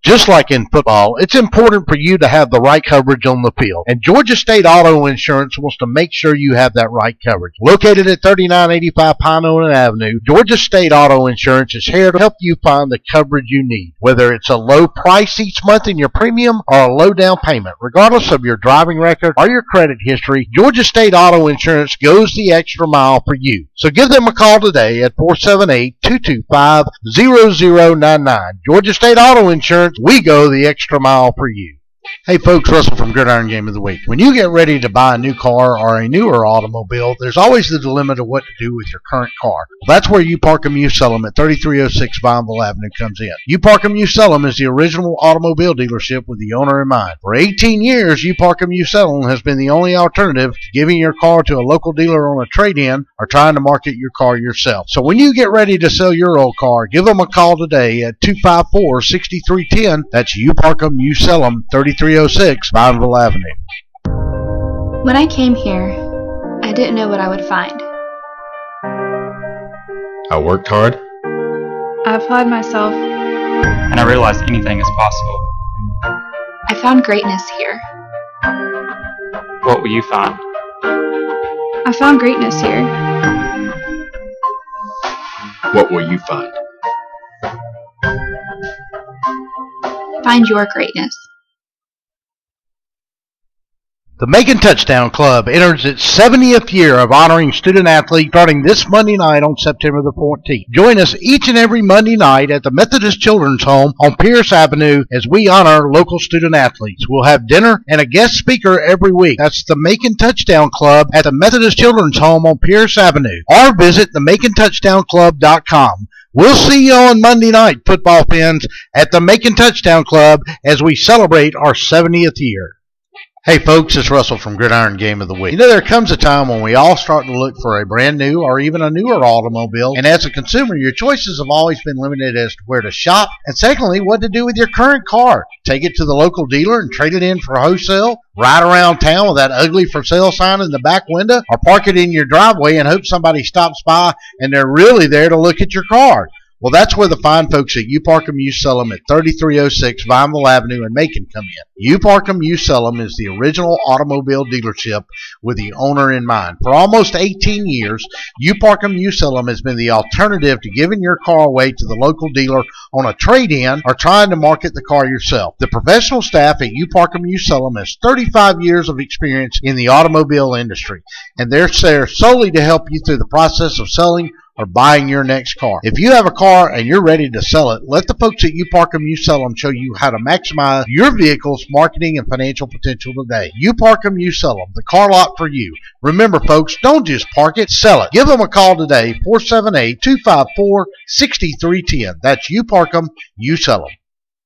Just like in football, it's important for you to have the right coverage on the field. And Georgia State Auto Insurance wants to make sure you have that right coverage. Located at thirty-nine eighty-five Pinona Avenue, Georgia State Auto Insurance is here to help you find the coverage you need. Whether it's a low price each month in your premium or a low down payment, regardless of your driving record or your credit history, Georgia State Auto Insurance goes the extra mile for you. So give them a call today at four seven eight, two two five, zero zero nine nine. Georgia State Auto Insurance, we go the extra mile for you. Hey folks, Russell from Gridiron Game of the Week. When you get ready to buy a new car or a newer automobile, there's always the dilemma to what to do with your current car. Well, that's where You Park 'em, You Sell 'em at thirty-three oh six Vineville Avenue comes in. You Park 'em, You Sell 'em is the original automobile dealership with the owner in mind. For eighteen years, You Park 'em, You Sell 'em has been the only alternative to giving your car to a local dealer on a trade-in or trying to market your car yourself. So when you get ready to sell your old car, give them a call today at two five four, six three one zero. That's You Park 'em, You Sell 'em, thirty-three oh six Vineville Avenue. When I came here, I didn't know what I would find. I worked hard. I applied myself. And I realized anything is possible. I found greatness here. What will you find? I found greatness here. What will you find? Find your greatness. The Macon Touchdown Club enters its seventieth year of honoring student athletes starting this Monday night on September the fourteenth. Join us each and every Monday night at the Methodist Children's Home on Pierce Avenue as we honor local student athletes. We'll have dinner and a guest speaker every week. That's the Macon Touchdown Club at the Methodist Children's Home on Pierce Avenue. Or visit the macon touchdown club dot com. We'll see you on Monday night, football fans, at the Macon Touchdown Club as we celebrate our seventieth year. Hey folks, it's Russell from Gridiron Game of the Week. You know, there comes a time when we all start to look for a brand new or even a newer automobile, and as a consumer, your choices have always been limited as to where to shop, and secondly, what to do with your current car. Take it to the local dealer and trade it in for wholesale, ride around town with that ugly for sale sign in the back window, or park it in your driveway and hope somebody stops by and they're really there to look at your car. Well, that's where the fine folks at You Park 'em, You Sell 'em at thirty-three oh six Vineville Avenue in Macon come in. You Park 'em, You Sell 'em is the original automobile dealership with the owner in mind. For almost eighteen years, You Park 'em, You Sell 'em has been the alternative to giving your car away to the local dealer on a trade-in or trying to market the car yourself. The professional staff at You Park 'em, You Sell 'em has thirty-five years of experience in the automobile industry, and they're there solely to help you through the process of selling or buying your next car. If you have a car and you're ready to sell it, let the folks at You Park 'em, You Sell 'em show you how to maximize your vehicle's marketing and financial potential today. You Park 'em, You Sell 'em, the car lot for you. Remember folks, don't just park it, sell it. Give them a call today, four seven eight, two five four, six three one zero. That's You Park 'em, You Sell 'em.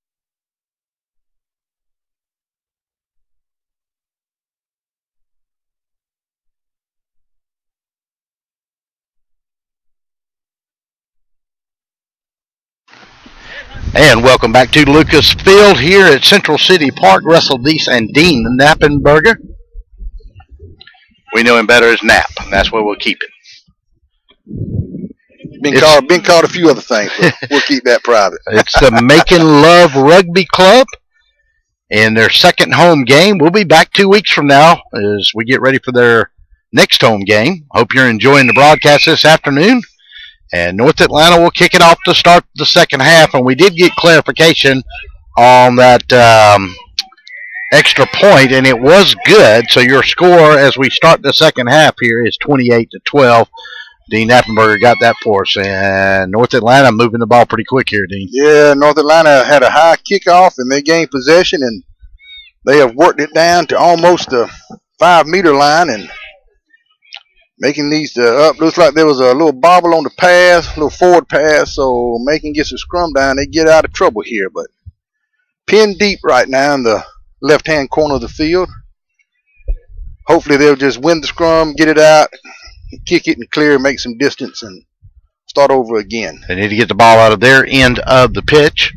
And welcome back to Lucas Field here at Central City Park. Russell Deese and Dean Knappenberger. We know him better as Knapp, and that's where we'll keep it. Been called, been called a few other things, but we'll keep that private. It's the Macon Love Rugby Club in their second home game. We'll be back two weeks from now as we get ready for their next home game. Hope you're enjoying the broadcast this afternoon. And North Atlanta will kick it off to start the second half. And we did get clarification on that um, extra point, and it was good. So your score as we start the second half here is twenty-eight to twelve. Dean Knappenberger got that for us. And North Atlanta moving the ball pretty quick here, Dean. Yeah, North Atlanta had a high kickoff, and they gained possession, and they have worked it down to almost the five-meter line, and making these uh, up. Looks like there was a little bobble on the pass, a little forward pass, so Macon gets a scrum down. They get out of trouble here, but pinned deep right now in the left-hand corner of the field. Hopefully they'll just win the scrum, get it out, kick it and clear, make some distance, and start over again. They need to get the ball out of their end of the pitch.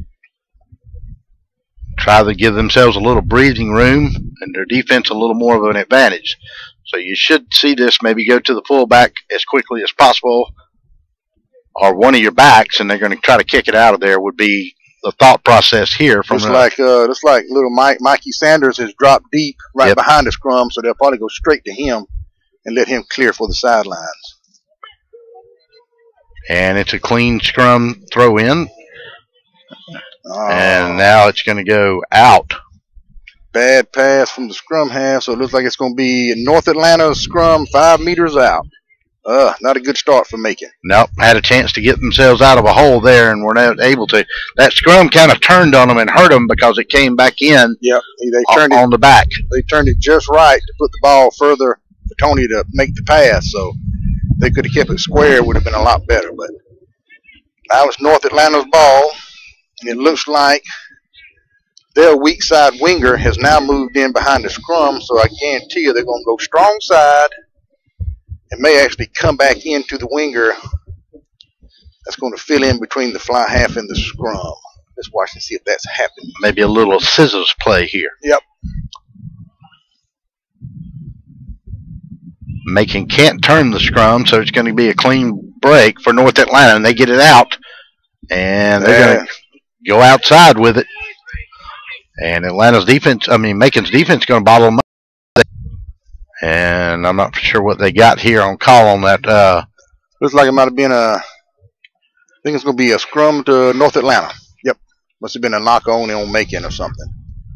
Try to give themselves a little breathing room and their defense a little more of an advantage. So you should see this maybe go to the fullback as quickly as possible, or one of your backs, and they're going to try to kick it out of there would be the thought process here. From It's the, like uh, it's like little Mike, Mikey Sanders has dropped deep right Yep. behind the scrum, so they'll probably go straight to him and let him clear for the sidelines. and it's a clean scrum throw in, Oh, and now it's going to go out. bad pass from the scrum half, so it looks like it's going to be North Atlanta scrum five meters out. Uh, not a good start for Macon. Nope, had a chance to get themselves out of a hole there, and were not able to. That scrum kind of turned on them and hurt them because it came back in Yep, they on, turned it. on the back. They turned it just right to put the ball further for Tony to make the pass. So they could have kept it square. It would have been a lot better. But now it's North Atlanta's ball, and it looks like their weak side winger has now moved in behind the scrum. So I guarantee you they're going to go strong side and may actually come back into the winger that's going to fill in between the fly half and the scrum. Let's watch and see if that's happening. Maybe a little scissors play here. Yep. Macon can't turn the scrum, so it's going to be a clean break for North Atlanta, and they get it out, and they're Yeah. going to go outside with it. And Atlanta's defense, I mean Macon's defense, is going to bottle them up. And I'm not sure what they got here on call on that. Uh, Looks like it might have been a, I think it's going to be a scrum to North Atlanta. Yep. Must have been a knock on on Macon or something.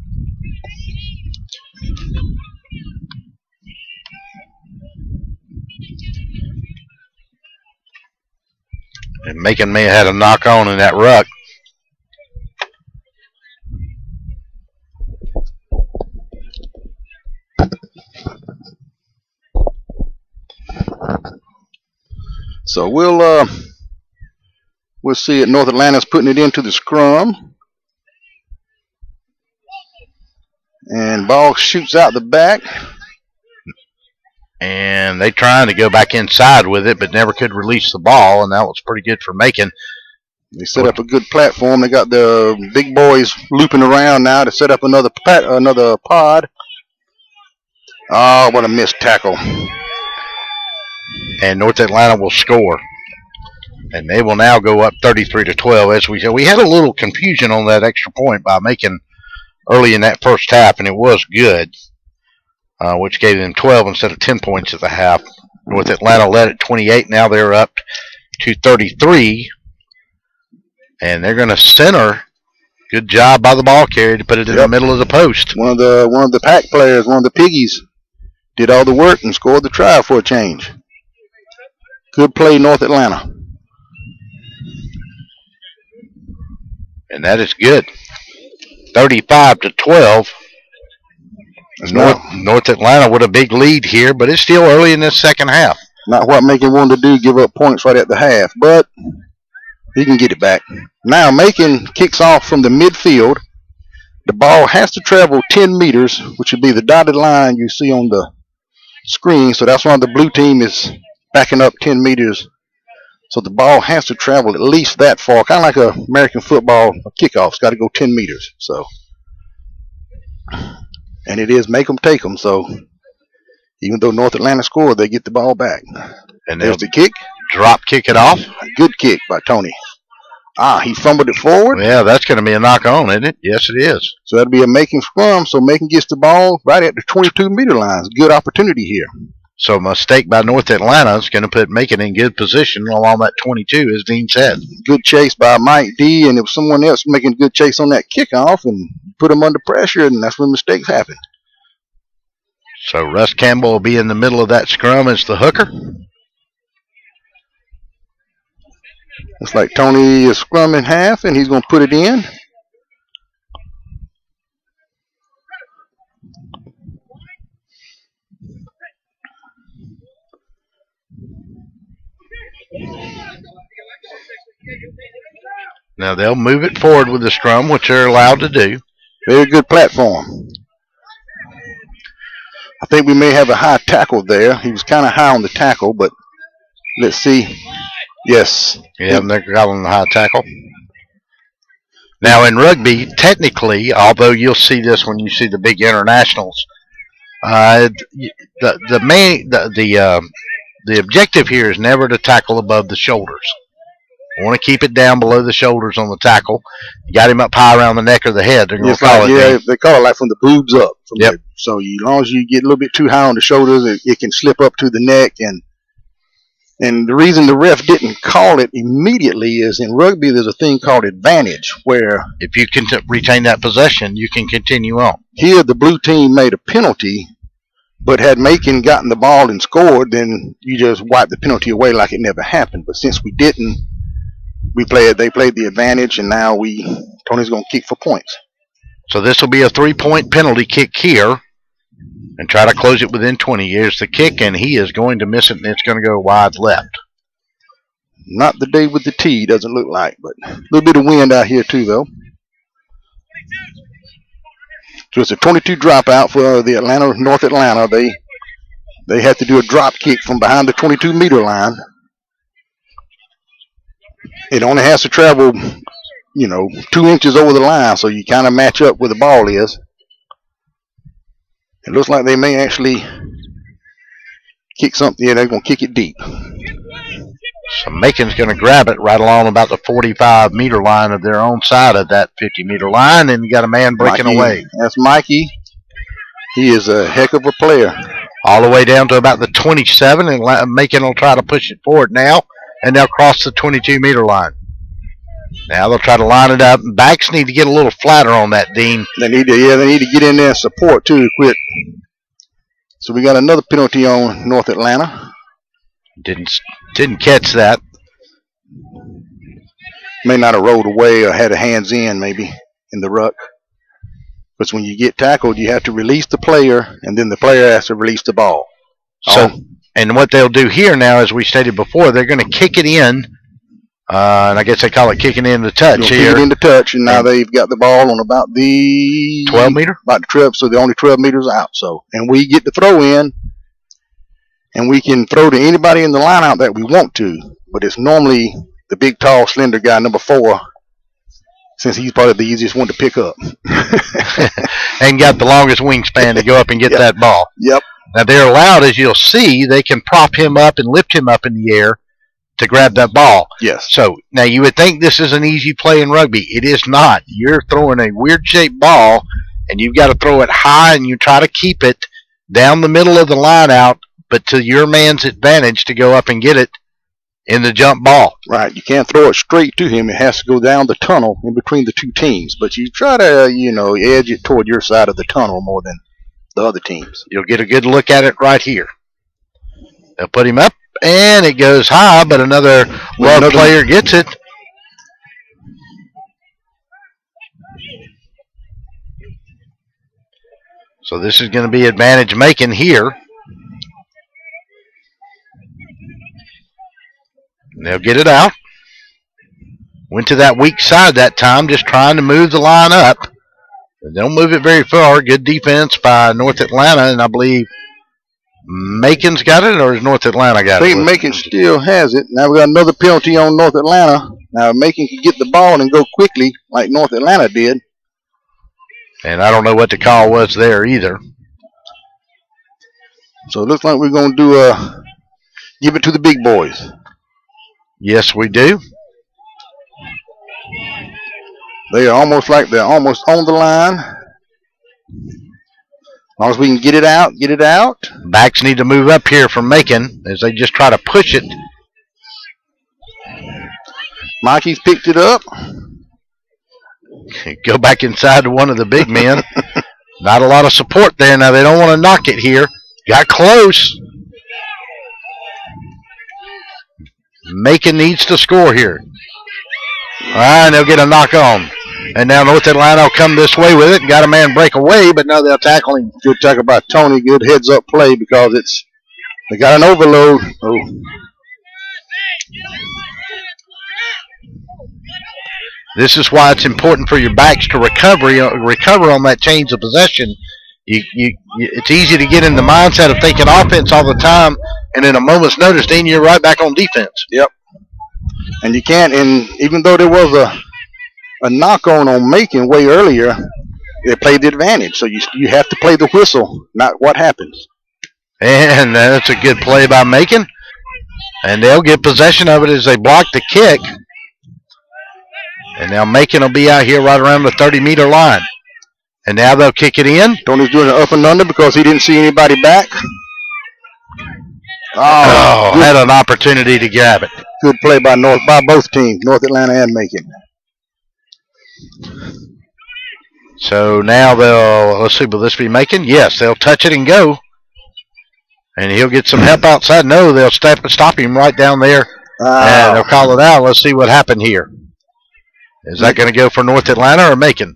and Macon may have had a knock on in that ruck. So we'll uh, we'll see it. North Atlanta's putting it into the scrum, and ball shoots out the back. And they trying to go back inside with it, but never could release the ball, and that was pretty good for Macon. They set up a good platform. They got the big boys looping around now to set up another pat, another pod. Oh, what a missed tackle! And North Atlanta will score. And they will now go up thirty-three to twelve. As we said, we had a little confusion on that extra point by Macon early in that first half, and it was good, uh, which gave them twelve instead of ten points at the half. North Atlanta led at twenty-eight. Now they're up to thirty-three. And they're going to center. Good job by the ball carrier to put it in Yep. the middle of the post. One of the one of the pack players, one of the piggies, did all the work and scored the try for a change. Good play, North Atlanta. And that is good. thirty-five to twelve. It's North, not, North Atlanta with a big lead here, but it's still early in this second half. not what Macon wanted to do, give up points right at the half, but he can get it back. Now Macon kicks off from the midfield. The ball has to travel ten meters, which would be the dotted line you see on the screen. So that's why the blue team is backing up ten meters. So the ball has to travel at least that far, kind of like a American football kickoff. It's got to go ten meters. So, and it is make them take them. So even though North Atlanta scored, they get the ball back. And they'll There's the kick. drop kick it off. Good kick by Tony. Ah, he fumbled it forward. Yeah, that's going to be a knock on, isn't it? Yes, it is. So that'll be a Macon scrum. So Macon gets the ball right at the twenty-two meter line. It's a good opportunity here. So a mistake by North Atlanta is going to put Macon in good position along that twenty-two, as Dean said. Good chase by Mike D. And if someone else making a good chase on that kickoff and put them under pressure, and that's when mistakes happen. So Russ Campbell will be in the middle of that scrum as the hooker. It's like Tony is scrum in half, and he's going to put it in. Now they'll move it forward with the scrum, which they're allowed to do. Very good platform. I think we may have a high tackle there. He was kind of high on the tackle, but let's see. Yes. Yeah, and they're calling the high tackle. Now in rugby, technically, although you'll see this when you see the big internationals, uh, the the main the the, uh, the objective here is never to tackle above the shoulders. Want to keep it down below the shoulders on the tackle. You got him up high around the neck or the head. They're going to call like, it. Yeah, they call it like from the boobs up. Yep. The, so you, as long as you get a little bit too high on the shoulders, it, it can slip up to the neck. And and the reason the ref didn't call it immediately is in rugby there's a thing called advantage, where if you can t- retain that possession, you can continue on. Here the blue team made a penalty, but had Macon gotten the ball and scored, then you just wipe the penalty away like it never happened. But since we didn't, we played. They played the advantage, and now we Tony's going to kick for points. So this will be a three-point penalty kick here, and try to close it within twenty. Here's the kick, and he is going to miss it, and it's going to go wide left. Not the day with the T, doesn't look like, but a little bit of wind out here too, though. So it's a twenty-two dropout for the Atlanta, North Atlanta. They they have to do a drop kick from behind the twenty-two meter line. It only has to travel, you know, two inches over the line, so you kind of match up where the ball is. It looks like they may actually kick something. Yeah, they're going to kick it deep. So Macon's going to grab it right along about the forty-five meter line of their own side of that fifty meter line, and you got a man breaking Mikey, away. That's Mikey. He is a heck of a player. All the way down to about the twenty-seven, and Macon will try to push it forward now, and they'll cross the twenty-two meter line. Now they'll try to line it up. Backs need to get a little flatter on that, Dean. They need to, yeah, they need to get in there and support too. Quit. So we got another penalty on North Atlanta. Didn't didn't catch that. May not have rolled away or had a hands in maybe in the ruck. Because when you get tackled, you have to release the player, and then the player has to release the ball. So, oh. And what they'll do here now, as we stated before, they're going to kick it in. Uh, and I guess they call it kicking in the touch here. Kick it into touch, and now they've got the ball on about the twelve meter. About the twelve, so they're only twelve meters out. So, and we get the throw in, and we can throw to anybody in the line out that we want to. But it's normally the big, tall, slender guy, number four, since he's probably the easiest one to pick up. And got the longest wingspan to go up and get yep. that ball. Yep. Now they're allowed, as you'll see, they can prop him up and lift him up in the air to grab that ball. Yes. So now you would think this is an easy play in rugby. It is not. You're throwing a weird shaped ball, and you've got to throw it high, and you try to keep it down the middle of the line out, but to your man's advantage to go up and get it in the jump ball. Right. You can't throw it straight to him. It has to go down the tunnel in between the two teams. But you try to, you know, edge it toward your side of the tunnel more than the other teams. You'll get a good look at it right here. They'll put him up, and it goes high, but another well another player gets it. So this is going to be advantage Macon here. They'll get it out. Went to that weak side that time, just trying to move the line up. They don't move it very far. Good defense by North Atlanta, and I believe Macon's got it, or is North Atlanta got I it? think Macon still has it. Now we got another penalty on North Atlanta. Now Macon can get the ball and go quickly like North Atlanta did. And I don't know what the call was there either. So it looks like we're going to do a give it to the big boys. Yes, we do. They are almost like they're almost on the line. As long as we can get it out, get it out. Backs need to move up here from Macon as they just try to push it. Mikey's picked it up. Go back inside to one of the big men. Not a lot of support there. Now they don't want to knock it here. Got close. Macon needs to score here. All right, they'll get a knock on. And now North Atlanta will come this way with it. Got a man break away, but now they'll tackle him. Good tackle by Tony. Good heads-up play because it's they got an overload. Oh. This is why it's important for your backs to recover, recover on that change of possession. You, you, you, it's easy to get in the mindset of thinking offense all the time, and in a moment's notice, then you're right back on defense. Yep. And you can't, and even though there was a a knock on on Macon way earlier, they played the advantage. So you you have to play the whistle, not what happens. And that's a good play by Macon. And they'll get possession of it as they block the kick. And now Macon will be out here right around the thirty meter line. And now they'll kick it in. Tony's doing an up and under because he didn't see anybody back. Oh, oh had an opportunity to grab it. Good play by North by both teams, North Atlanta and Macon. So now they'll, let's see, will this be Macon? Yes, they'll touch it and go. And he'll get some help outside. No, they'll step, stop him right down there. Oh. And they'll call it out. Let's see what happened here. Is that going to go for North Atlanta or Macon?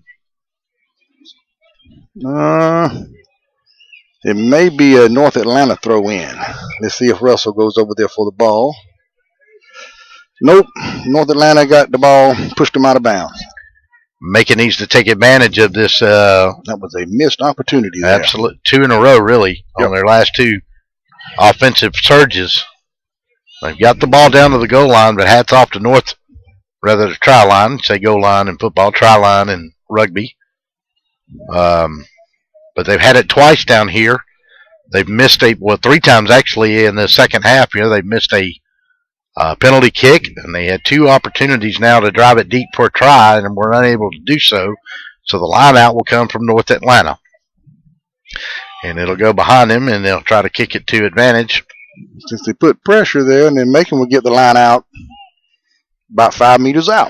Uh, it may be a North Atlanta throw in. Let's see if Russell goes over there for the ball. Nope. North Atlanta got the ball, pushed him out of bounds. Macon needs to take advantage of this. Uh, that was a missed opportunity there. Absolute two in a row, really, yep. on their last two offensive surges. They've got the ball down to the goal line, but hats off to North, rather the try line, say goal line in football, try line in rugby. Um, but they've had it twice down here. They've missed a, well, three times actually in the second half. You know, they've missed a uh, penalty kick, and they had two opportunities now to drive it deep for a try, and were unable to do so. So the line out will come from North Atlanta. And it'll go behind them, and they'll try to kick it to advantage. Since they put pressure there, and then Macon will get the line out about five meters out.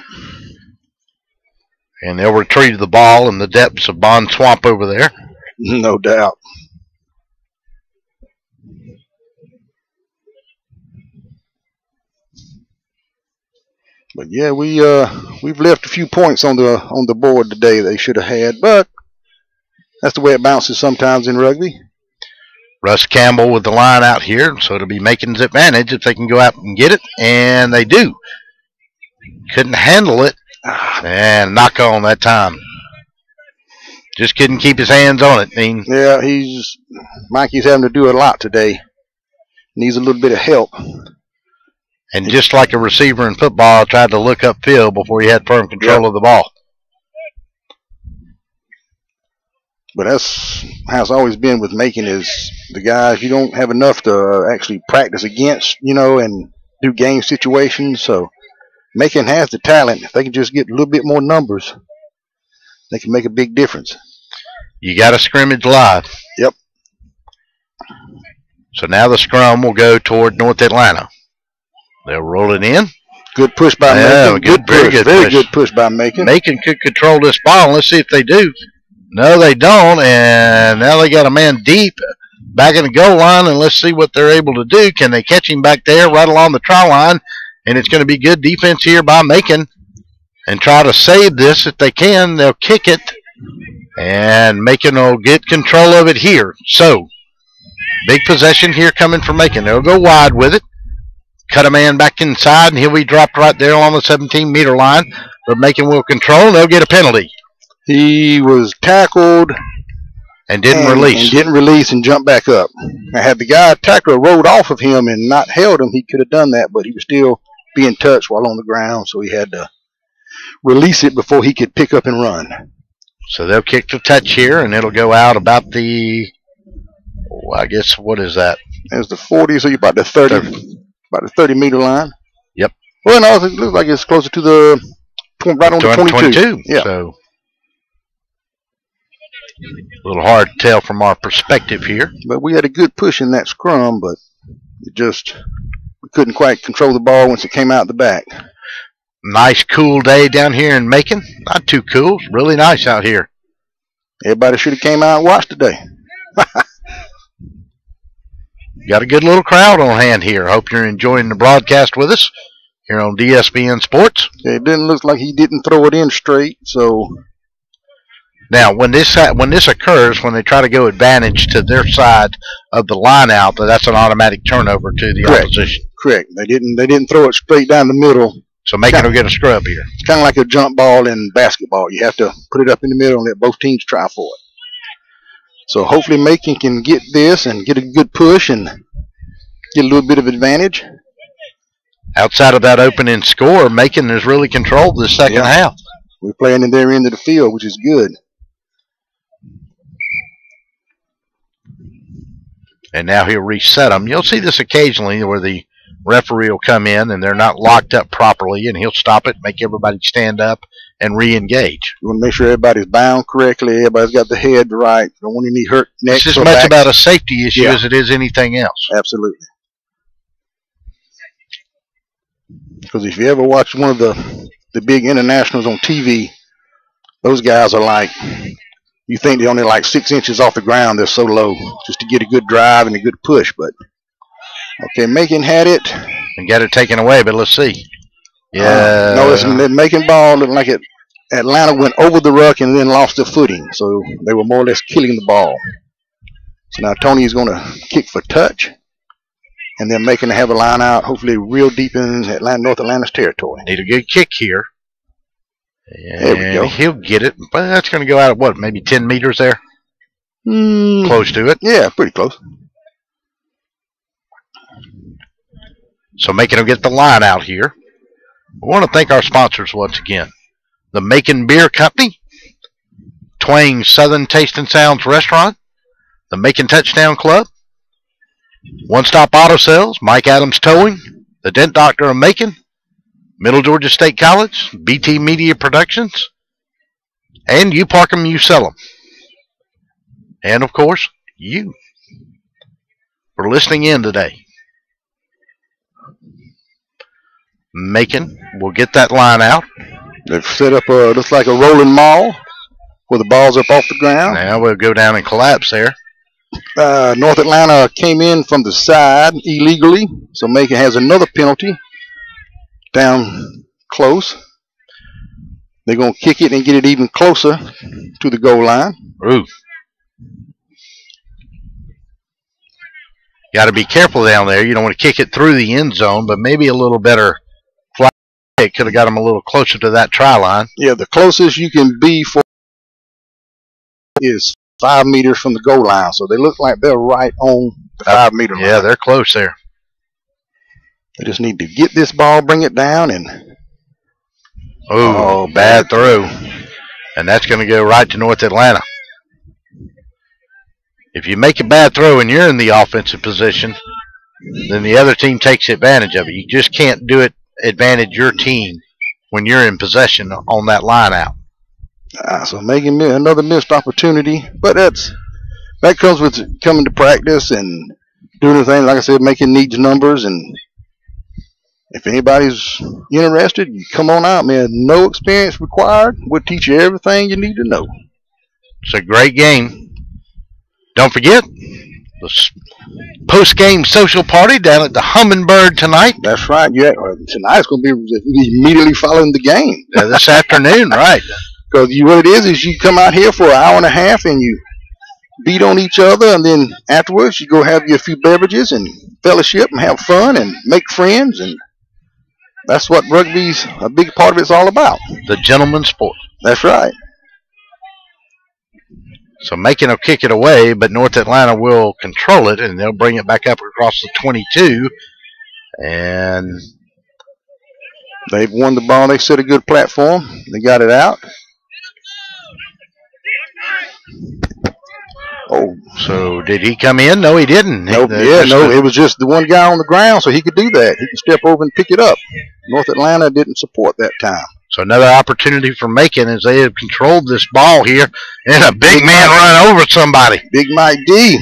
And they'll retrieve the ball in the depths of Bond Swamp over there. No doubt. But yeah, we uh we've left a few points on the on the board today they should have had, but that's the way it bounces sometimes in rugby. Russ Campbell with the line out here, so it'll be Macon's advantage if they can go out and get it, and they do. Couldn't handle it, and knock on that time. Just couldn't keep his hands on it, Dean. Yeah, he's Mikey's having to do a lot today. Needs a little bit of help. And just like a receiver in football, tried to look upfield before he had firm control yep. of the ball. But that's how it's always been with Macon, is the guys you don't have enough to actually practice against, you know, and do game situations. So Macon has the talent. If they can just get a little bit more numbers, they can make a big difference. You got a scrimmage live. Yep. So now the scrum will go toward North Atlanta. They'll roll it in. Good push by yeah, Macon. Good, good very push. good Very push. good push by Macon. Macon could control this ball. Let's see if they do. No, they don't. And now they got a man deep back in the goal line, and let's see what they're able to do. Can they catch him back there right along the try line? And it's going to be good defense here by Macon. And try to save this if they can. They'll kick it. And Macon will get control of it here. So, big possession here coming from Macon. They'll go wide with it. Cut a man back inside, and he'll be dropped right there on the seventeen meter line. But Macon will control, and they'll get a penalty. He was tackled and didn't and, release. And didn't release and jump back up. Now, had the guy tackler rolled off of him and not held him, he could have done that, but he was still being touched while on the ground, so he had to release it before he could pick up and run. So they'll kick the touch here, and it'll go out about the, oh, I guess, what is that? There's the forty, so you're about the thirty, thirty. About the thirty meter line. Yep. Well, no, it looks like it's closer to the, right on the twenty-two. twenty-two. Yeah. So a little hard to tell from our perspective here. But we had a good push in that scrum, but it just, we couldn't quite control the ball once it came out the back. Nice cool day down here in Macon. Not too cool. Really nice out here. Everybody should have came out and watched today. Got a good little crowd on hand here. Hope you're enjoying the broadcast with us here on D S B N Sports. It didn't look like he didn't throw it in straight, so. Now, when this ha when this occurs, when they try to go advantage to their side of the line out, that's an automatic turnover to the Correct. opposition. Correct. They didn't. They didn't throw it straight down the middle. So Macon will get a scrub here. It's kind of like a jump ball in basketball. You have to put it up in the middle and let both teams try for it. So hopefully Macon can get this and get a good push and get a little bit of advantage. Outside of that opening score, Macon has really controlled the second yeah. half. We're playing in their end of the field, which is good. And now he'll reset them. You'll see this occasionally where the referee will come in and they're not locked up properly, and he'll stop it, make everybody stand up, and re-engage. You want to make sure everybody's bound correctly, everybody's got the head right, don't want any hurt necks It's as or much backs. about a safety issue Yeah. as it is anything else. Absolutely. Because if you ever watch one of the, the big internationals on T V, those guys are like, you think they're only like six inches off the ground, they're so low, just to get a good drive and a good push. But, okay, Macon had it. And got it taken away, but let's see. Yeah. Uh, no, it's Macon ball looked like it. Atlanta went over the ruck and then lost their footing, so they were more or less killing the ball. So now Tony is going to kick for touch, and then Macon to have a line out, hopefully real deep in Atlanta, North Atlanta's territory. Need a good kick here. And There we go. he'll get it, but that's going to go out at what, maybe ten meters there? Mm, Close to it. yeah, pretty close. So Macon will get the line out here. We want to thank our sponsors once again. The Macon Beer Company, Twang's Southern Taste and Sounds Restaurant, the Macon Touchdown Club, One Stop Auto Sales, Mike Adams Towing, the Dent Doctor of Macon, Middle Georgia State College, B T Media Productions, and You Park 'em, You Sell 'em. And, of course, you for listening in today. Macon will get that line out. They've set up a, looks like a rolling mall where the ball's up off the ground. Now we'll go down and collapse there. Uh, North Atlanta came in from the side illegally, so Macon has another penalty down close. They're going to kick it and get it even closer to the goal line. Ooh. Got to be careful down there. You don't want to kick it through the end zone, but maybe a little better fly. It could have got them a little closer to that try line. Yeah, the closest you can be for is five meters from the goal line, so they look like they're right on the five meter line. Yeah, they're close there. They just need to get this ball, bring it down, and Ooh, Oh, bad throw. And that's going to go right to North Atlanta. If you make a bad throw and you're in the offensive position, then the other team takes advantage of it. You just can't do it advantage your team when you're in possession on that line out. uh, so making mi- another missed opportunity. But that's that comes with coming to practice and doing the thing. Like I said, making needs numbers, and if anybody's interested, you come on out, man. No experience required. We'll teach you everything you need to know. It's a great game. Don't forget the post-game social party down at the Hummingbird tonight. That's right. Yeah, or tonight's going to be immediately following the game. Uh, this afternoon, right. Because you, what it is is you come out here for an hour and a half and you beat on each other, and then afterwards you go have your few beverages and fellowship and have fun and make friends, and that's what rugby's a big part of it's all about. The gentleman's sport. That's right. So Macon will kick it away, but North Atlanta will control it, and they'll bring it back up across the twenty-two. And They've won the ball. They set a good platform. They got it out. Oh, so did he come in? No, he didn't. nope. He- Yeah, just no, the- it was just the one guy on the ground, so he could do that. He could step over and pick it up. North Atlanta didn't support that time. So another opportunity for Macon as they have controlled this ball here, and a big man run over somebody. Big Mike D.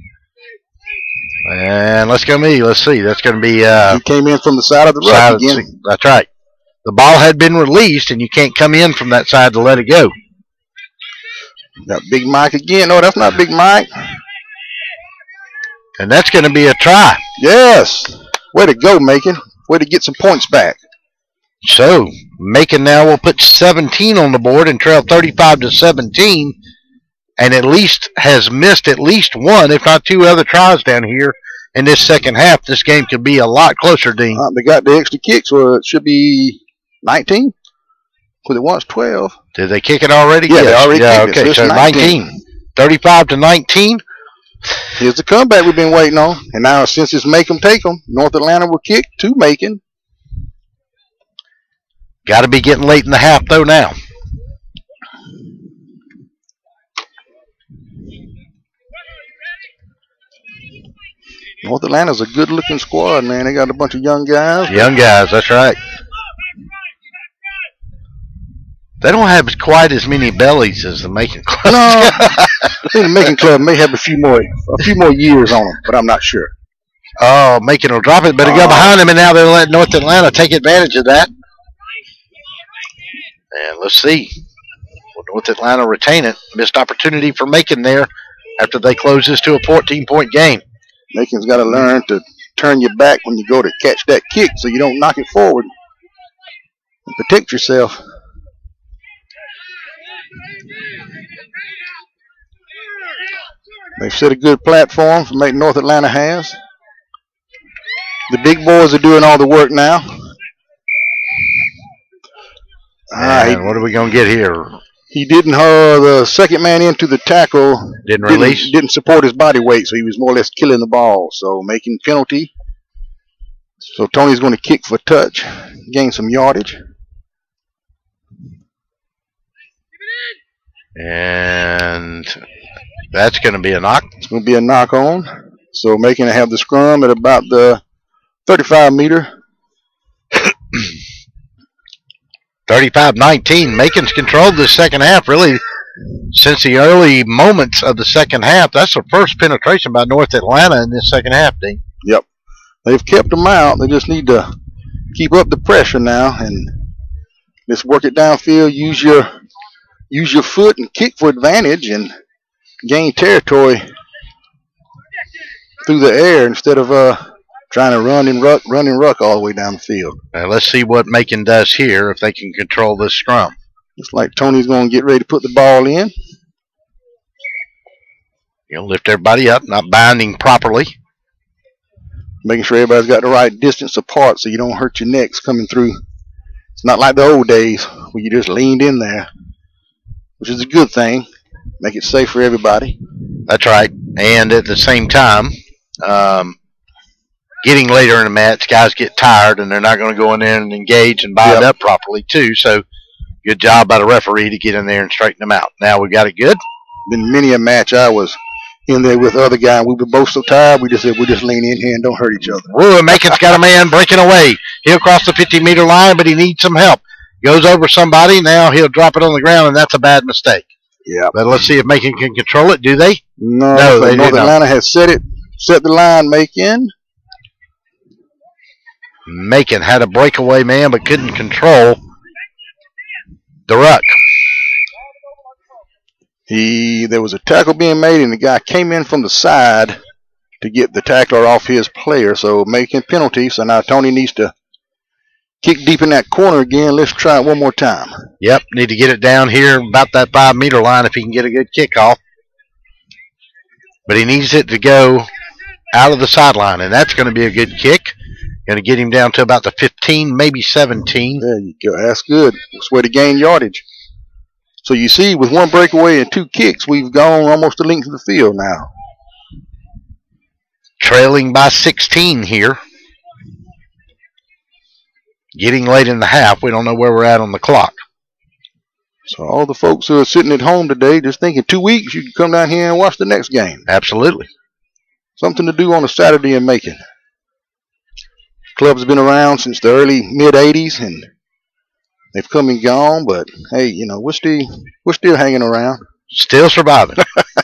And let's go me. Let's see. That's going to be uh, He came in from the side of the side ruck of the again. se- That's right. The ball had been released, and you can't come in from that side to let it go. Got Big Mike again. No, that's not Big Mike. And that's going to be a try. Yes. Way to go, Macon. Way to get some points back. So Macon now will put seventeen on the board and trail thirty-five to seventeen, and at least has missed at least one, if not two other tries down here in this second half. This game could be a lot closer, Dean. Uh, they got the extra kick, so it should be nineteen. Because it was twelve. Did they kick it already? Yeah, they Yes. already yeah, kicked it, okay, so so it's nineteen. nineteen. thirty-five to nineteen. Here's the comeback we've been waiting on. And now since it's make 'em take 'em, North Atlanta will kick to Macon. Got to be getting late in the half, though, now. North Atlanta's a good-looking squad, man. They got a bunch of young guys. Young guys, that's right. They don't have quite as many bellies as the Macon Club. No, I think the Macon Club may have a few more, a few more years on them, but I'm not sure. Oh, Macon will drop it, but it Oh. got behind him, and now they're letting North Atlanta take advantage of that. And let's see. Will North Atlanta retain it? Missed opportunity for Macon there after they close this to a fourteen-point game. Macon's got to learn to turn your back when you go to catch that kick so you don't knock it forward and protect yourself. They've set a good platform for Macon North Atlanta has. The big boys are doing all the work now. Ah, And what are we going to get here? he, he didn't haul the second man into the tackle. Didn't release? Didn't support his body weight, so he was more or less killing the ball. So making penalty. So Tony's going to kick for touch, gain some yardage. And that's going to be a knock. It's going to be a knock on. So making it have the scrum at about the thirty-five meter. thirty-five nineteen. Macon's controlled the second half, really, since the early moments of the second half. That's the first penetration by North Atlanta in this second half, Dean. Yep. They've kept them out. They just need to keep up the pressure now and just work it downfield. Use your use your foot and kick for advantage and gain territory through the air instead of uh, trying to run and ruck, run and ruck all the way down the field. Now let's see what Macon does here if they can control this scrum. Looks like Tony's going to get ready to put the ball in. You know, lift everybody up, not binding properly. Making sure everybody's got the right distance apart so you don't hurt your necks coming through. It's not like the old days where you just leaned in there, which is a good thing. Make it safe for everybody. That's right. And at the same time, um, getting later in the match, guys get tired and they're not going to go in there and engage and bind Yep. up properly too. So good job by the referee to get in there and straighten them out. Now we got it good. Been many a match I was in there with the other guy, and we were both so tired, we just said, we'll just lean in here and don't hurt each other. Woo, and Macon's got a man breaking away. He'll cross the fifty meter line, but he needs some help. Goes over somebody, now he'll drop it on the ground, and that's a bad mistake. Yeah. But let's see if Macon can control it. Do they? No, No, so they do North not. Atlanta has set it, set the line, Macon. Macon had a breakaway man, but couldn't control the ruck. He there was a tackle being made, and the guy came in from the side to get the tackler off his player, so making penalty. So now Tony needs to kick deep in that corner again. Let's try it one more time. Yep, need to get it down here about that five meter line if he can get a good kickoff. But he needs it to go out of the sideline, and that's going to be a good kick. Going to get him down to about the fifteen, maybe seventeen. There you go. That's good. That's way to gain yardage. So you see, with one breakaway and two kicks, we've gone almost the length of the field now. Trailing by sixteen here. Getting late in the half. We don't know where we're at on the clock. So all the folks who are sitting at home today just thinking two weeks, you can come down here and watch the next game. Absolutely. Something to do on a Saturday in Macon. Club's been around since the early mid eighties, and they've come and gone. But hey, you know we're still we're still hanging around. Still surviving.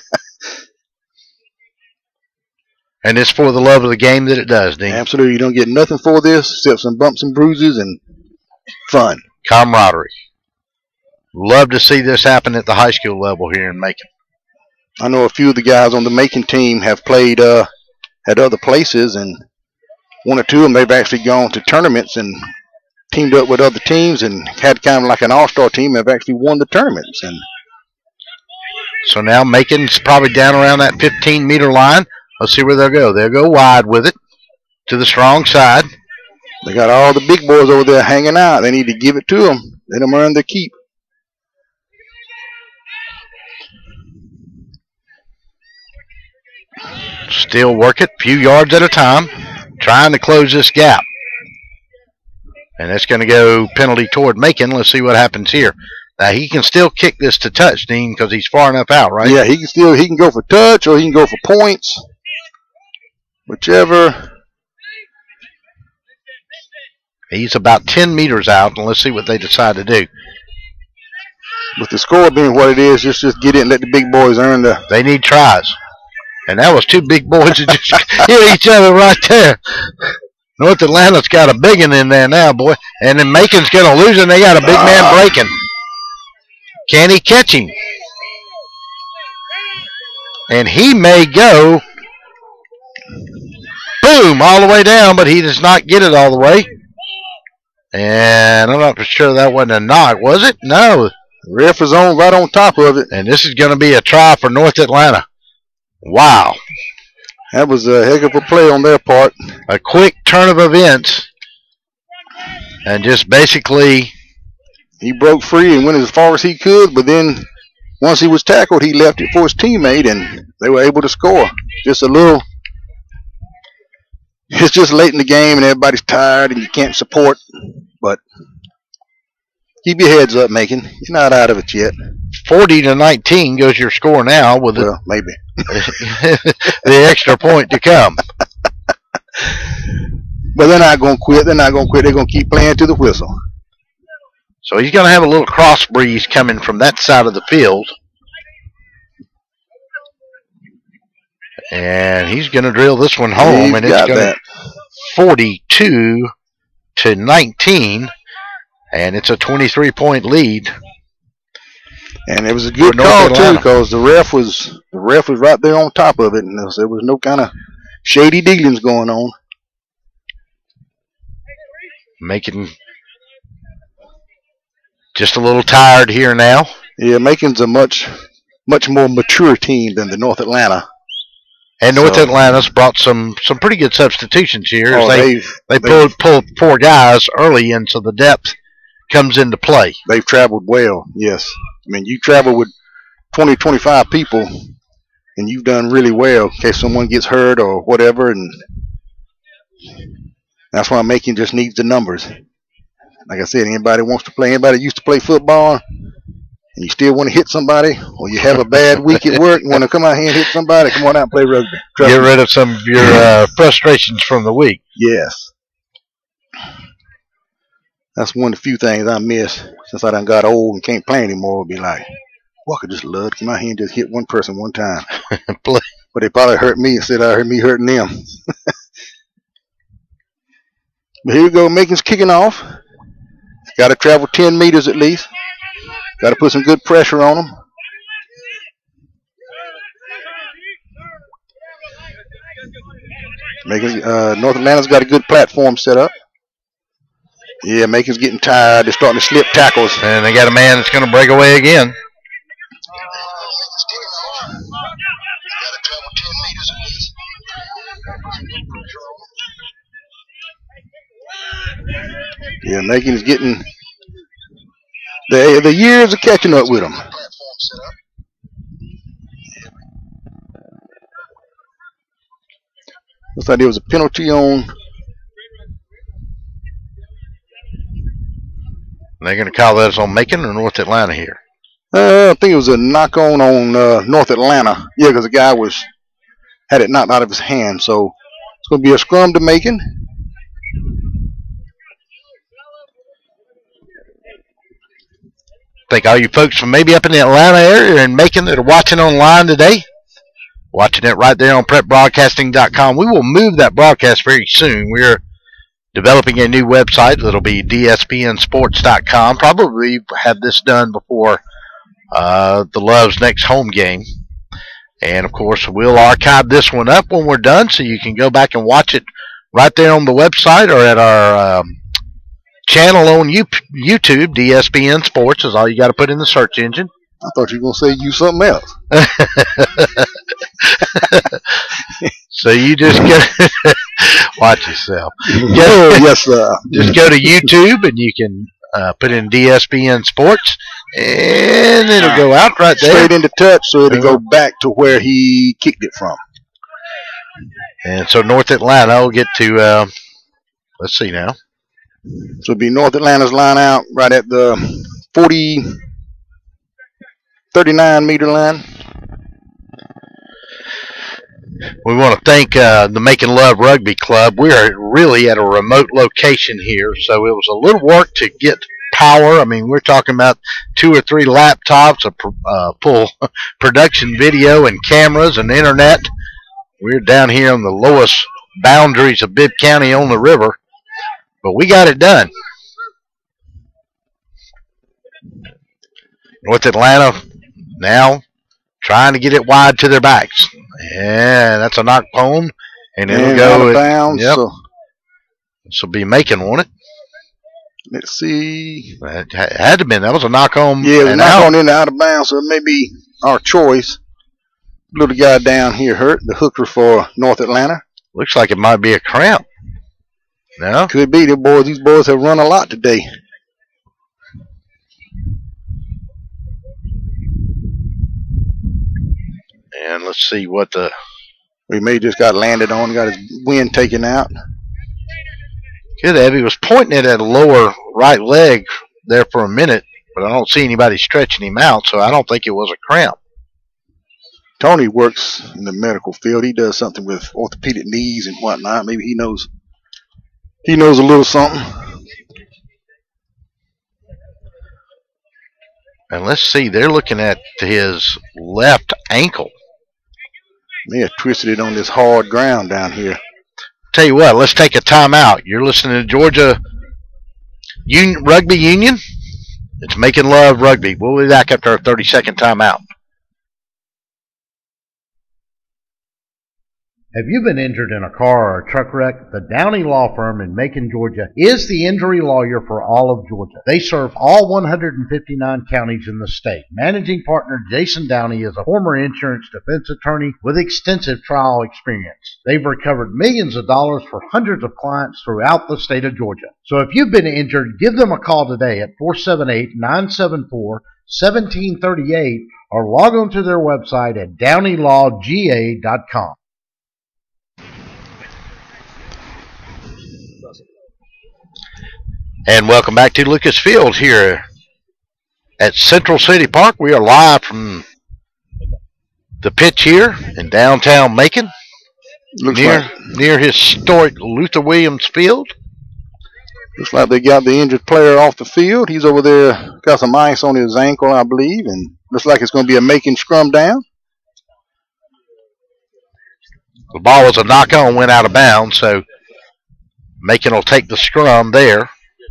And it's for the love of the game that it does, Dean. Absolutely, you don't get nothing for this except some bumps and bruises and fun. Camaraderie. Love to see this happen at the high school level here in Macon. I know a few of the guys on the Macon team have played uh, at other places, and one or two of them they've actually gone to tournaments and teamed up with other teams and had kind of like an all-star team and have actually won the tournaments. And So now Macon's probably down around that fifteen meter line. Let's see where they'll go. They'll go wide with it to the strong side. they got all the big boys over there hanging out. They need to give it to them. Let them earn their keep. Still work it, few yards at a time, trying to close this gap. And it's going to go penalty toward Macon. Let's see what happens here. Now he can still kick this to touch, Dean, because he's far enough out, right? Yeah, he can still he can go for touch or he can go for points. Whichever. He's about ten meters out, and let's see what they decide to do. With the score being what it is, just just get it and let the big boys earn the. They need tries. And that was two big boys that just hit each other right there. North Atlanta's got a big one in there now, boy. And then Macon's going to lose, and they got a big man breaking. Can he catch him? And he may go, boom, all the way down, but he does not get it all the way. And I'm not for sure that wasn't a knock, was it? No. The ref is on right on top of it. And this is going to be a try for North Atlanta. Wow. That was a heck of a play on their part. A quick turn of events. And just basically... He broke free and went as far as he could, but then once he was tackled, he left it for his teammate, and they were able to score. Just a little... It's just late in the game, and everybody's tired, and you can't support. But keep your heads up, Macon. You're not out of it yet. forty to nineteen goes your score now with well, maybe the extra point to come. But they're not going to quit. They're not going to quit. They're going to keep playing to the whistle. So he's going to have a little cross breeze coming from that side of the field. And he's going to drill this one home, He's and it's going to forty-two to nineteen, and it's a twenty-three point lead. And it was a good call too, because the ref was the ref was right there on top of it, and there was, there was no kind of shady dealings going on. Making just a little tired here now. Yeah, Macon's a much much more mature team than the North Atlanta. And North so, Atlanta's brought some some pretty good substitutions here. Oh, they they've, they they've, pulled pulled four guys early in, so the depth comes into play. They've traveled well, yes. I mean, you travel with twenty, twenty-five people, and you've done really well in case someone gets hurt or whatever, and that's why Macon just needs the numbers. Like I said, anybody wants to play, anybody used to play football, and you still want to hit somebody, or you have a bad week at work and want to come out here and hit somebody, come on out and play rugby. Trust Get me. rid of some of your uh, frustrations from the week. Yes. That's one of the few things I miss since I done got old and can't play anymore. Would be like, well, I could just love to come out here and just hit one person one time. Play. But they probably hurt me instead of hurt me hurting them. But here we go, Macon's kicking off. Got to travel ten meters at least. Got to put some good pressure on them. Macon, uh, North Atlanta's got a good platform set up. Yeah, Macon's getting tired. They're starting to slip tackles. And they got a man that's going to break away again. Yeah, Macon's getting the the years are catching up with him. Looks like there was a penalty on. They're going to call that on Macon or North Atlanta here. Uh, I think it was a knock on on uh, North Atlanta. Yeah, because the guy was had it knocked out of his hand. So it's going to be a scrum to Macon. Think all you folks from maybe up in the Atlanta area and Macon that are watching online today, watching it right there on prep broadcasting dot com. We will move that broadcast very soon. We're developing a new website that'll be D S P N sports dot com. Probably have this done before uh, the Love's next home game. And, of course, we'll archive this one up when we're done so you can go back and watch it right there on the website or at our um, channel on YouTube. D S P N Sports is all you got to put in the search engine. I thought you were going to say use something else. So you just go watch yourself. Oh, yes, sir. Just go to YouTube and you can uh, put in D S P N Sports, and it'll go out right there. Straight into touch, so it'll go back to where he kicked it from. And so North Atlanta will get to, uh, let's see now. So it'll be North Atlanta's line out right at the forty, thirty-nine meter line. We want to thank uh, the Making Love Rugby Club. We are really at a remote location here, so it was a little work to get power. I mean, we're talking about two or three laptops, a uh, full production video and cameras and internet. We're down here on the lowest boundaries of Bibb County on the river, but we got it done. North Atlanta now trying to get it wide to their backs. Yeah, that's a knock home, and it'll and go out of with, bounds. Yep. So this will be making, won't it? let's see. It had to be. That was a knock home. Yeah, and knock out. on in out of bounds, so it may be our choice. Little guy down here hurt, the hooker for North Atlanta. Looks like it might be a cramp. No? Could be. The boys, these boys have run a lot today. And let's see what the... We may just got landed on, got his wind taken out. Could have. He was pointing it at a lower right leg there for a minute, but I don't see anybody stretching him out, so I don't think it was a cramp. Tony works in the medical field. He does something with orthopedic knees and whatnot. Maybe he knows he knows a little something. And let's see, they're looking at his left ankle. They have twisted it on this hard ground down here. Tell you what, let's take a timeout. You're listening to Georgia Union, Rugby Union. It's Making Love Rugby. We'll be back after our thirty-second timeout. Have you been injured in a car or a truck wreck? The Downey Law Firm in Macon, Georgia is the injury lawyer for all of Georgia. They serve all one hundred fifty-nine counties in the state. Managing partner Jason Downey is a former insurance defense attorney with extensive trial experience. They've recovered millions of dollars for hundreds of clients throughout the state of Georgia. So if you've been injured, give them a call today at four seven eight, nine seven four, one seven three eight or log on to their website at downey law g a dot com. And welcome back to Lucas Field here at Central City Park. We are live from the pitch here in downtown Macon, Looks near like near historic Luther Williams Field. looks like they got the injured player off the field. He's over there, got some ice on his ankle, I believe, and looks like it's going to be a Macon scrum down. The ball was a knock on, went out of bounds, so Macon will take the scrum there.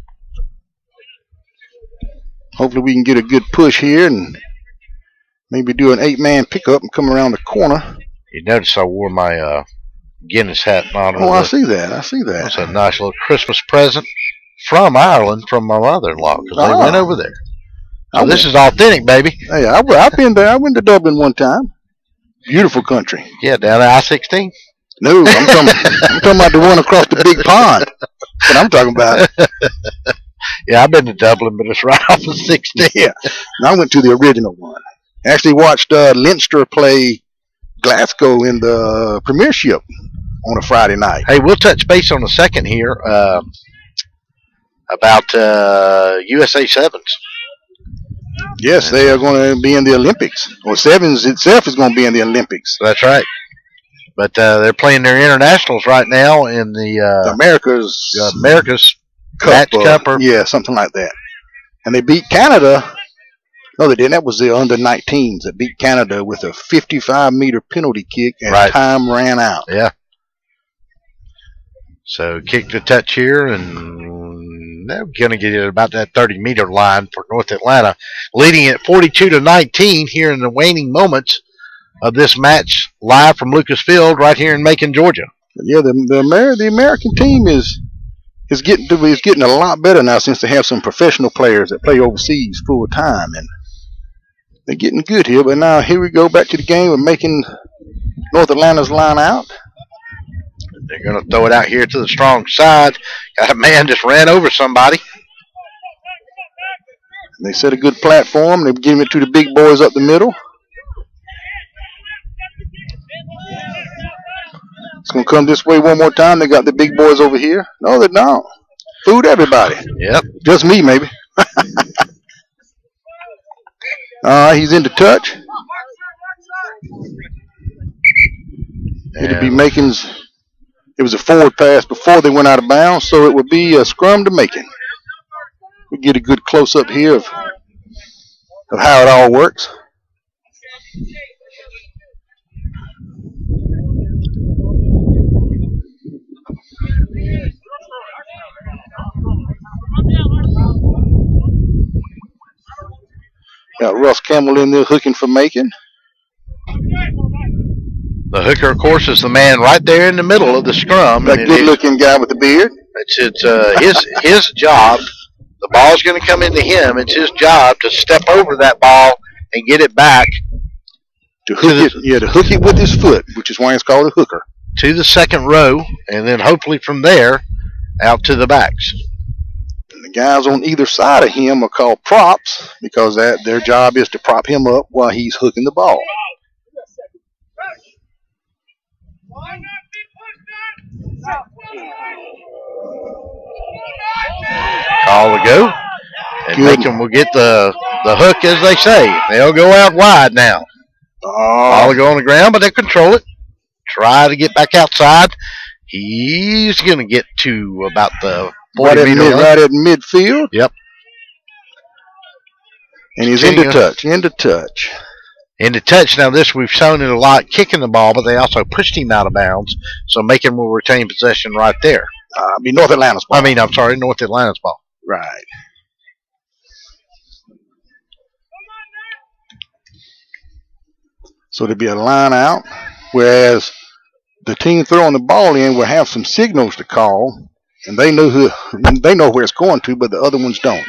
Hopefully we can get a good push here and maybe do an eight-man pickup and come around the corner. You notice I wore my uh, Guinness hat on. Oh, I see that. I see that. It's a nice little Christmas present from Ireland from my mother-in-law because they Ah. went over there. So I this is authentic, baby. Hey, I, I've been there. I went to Dublin one time. Beautiful country. Yeah, down at I sixteen. No, I'm talking, I'm talking about the one across the big pond. That's what I'm talking about. Yeah, I've been to Dublin, but it's right off of sixteen. Yeah, and I went to the original one. Actually watched uh, Leinster play Glasgow in the Premiership on a Friday night. Hey, we'll touch base on a second here uh, about uh, U S A Sevens. Yes, they are going to be in the Olympics. Or Sevens itself is going to be in the Olympics. That's right. But uh, they're playing their internationals right now in the uh, America's uh, America's Cup, Match uh, Cup. Or, yeah, something like that. And they beat Canada. No, they didn't. That was the under nineteens that beat Canada with a fifty-five meter penalty kick and Right. time ran out. Yeah. So kick to touch here, and they're going to get it about that thirty meter line for North Atlanta, leading at forty-two to nineteen here in the waning moments of this match, live from Lucas Field right here in Macon, Georgia. But yeah, the the, Amer- the American team is is getting to, is getting a lot better now since they have some professional players that play overseas full time, and they're getting good here. But now here we go back to the game. We're making North Atlanta's line out. They're going to throw it out here to the strong side. Got a man just ran over somebody. They set a good platform. They're giving it to the big boys up the middle. It's going to come this way one more time. They got the big boys over here. No, they don't. Food everybody. Yep. Just me, maybe. All right, he's into touch. It'd be Macon's. It was a forward pass before they went out of bounds, so it would be a scrum to Macon. We get a good close up here of, of how it all works. Got Russ Campbell in there hooking for Macon. The hooker, of course, is the man right there in the middle of the scrum. That good-looking guy with the beard. It's it's uh, his his job. The ball's going to come into him. It's his job to step over that ball and get it back to hook to it. Yeah, to hook it with his foot, which is why it's called a hooker. To the second row, and then hopefully from there out to the backs. And the guys on either side of him are called props because that their job is to prop him up while he's hooking the ball. Call to go. And Good. Macon will get the, the hook, as they say. They'll go out wide now. Ball will go on the ground, but they'll control it. Try to get back outside. He's going to get to about the Right forty at, meter mid, line. right at midfield. Yep. And he's Continue. into touch. Into touch. Into touch. Now, this we've shown it a lot, kicking the ball, but they also pushed him out of bounds, so Macon will retain possession right there. Uh, be North Atlanta's ball. I mean, I'm sorry, North Atlanta's ball. Right. So there'll be a line out, whereas the team throwing the ball in will have some signals to call, and they know who they know where it's going to, but the other ones don't.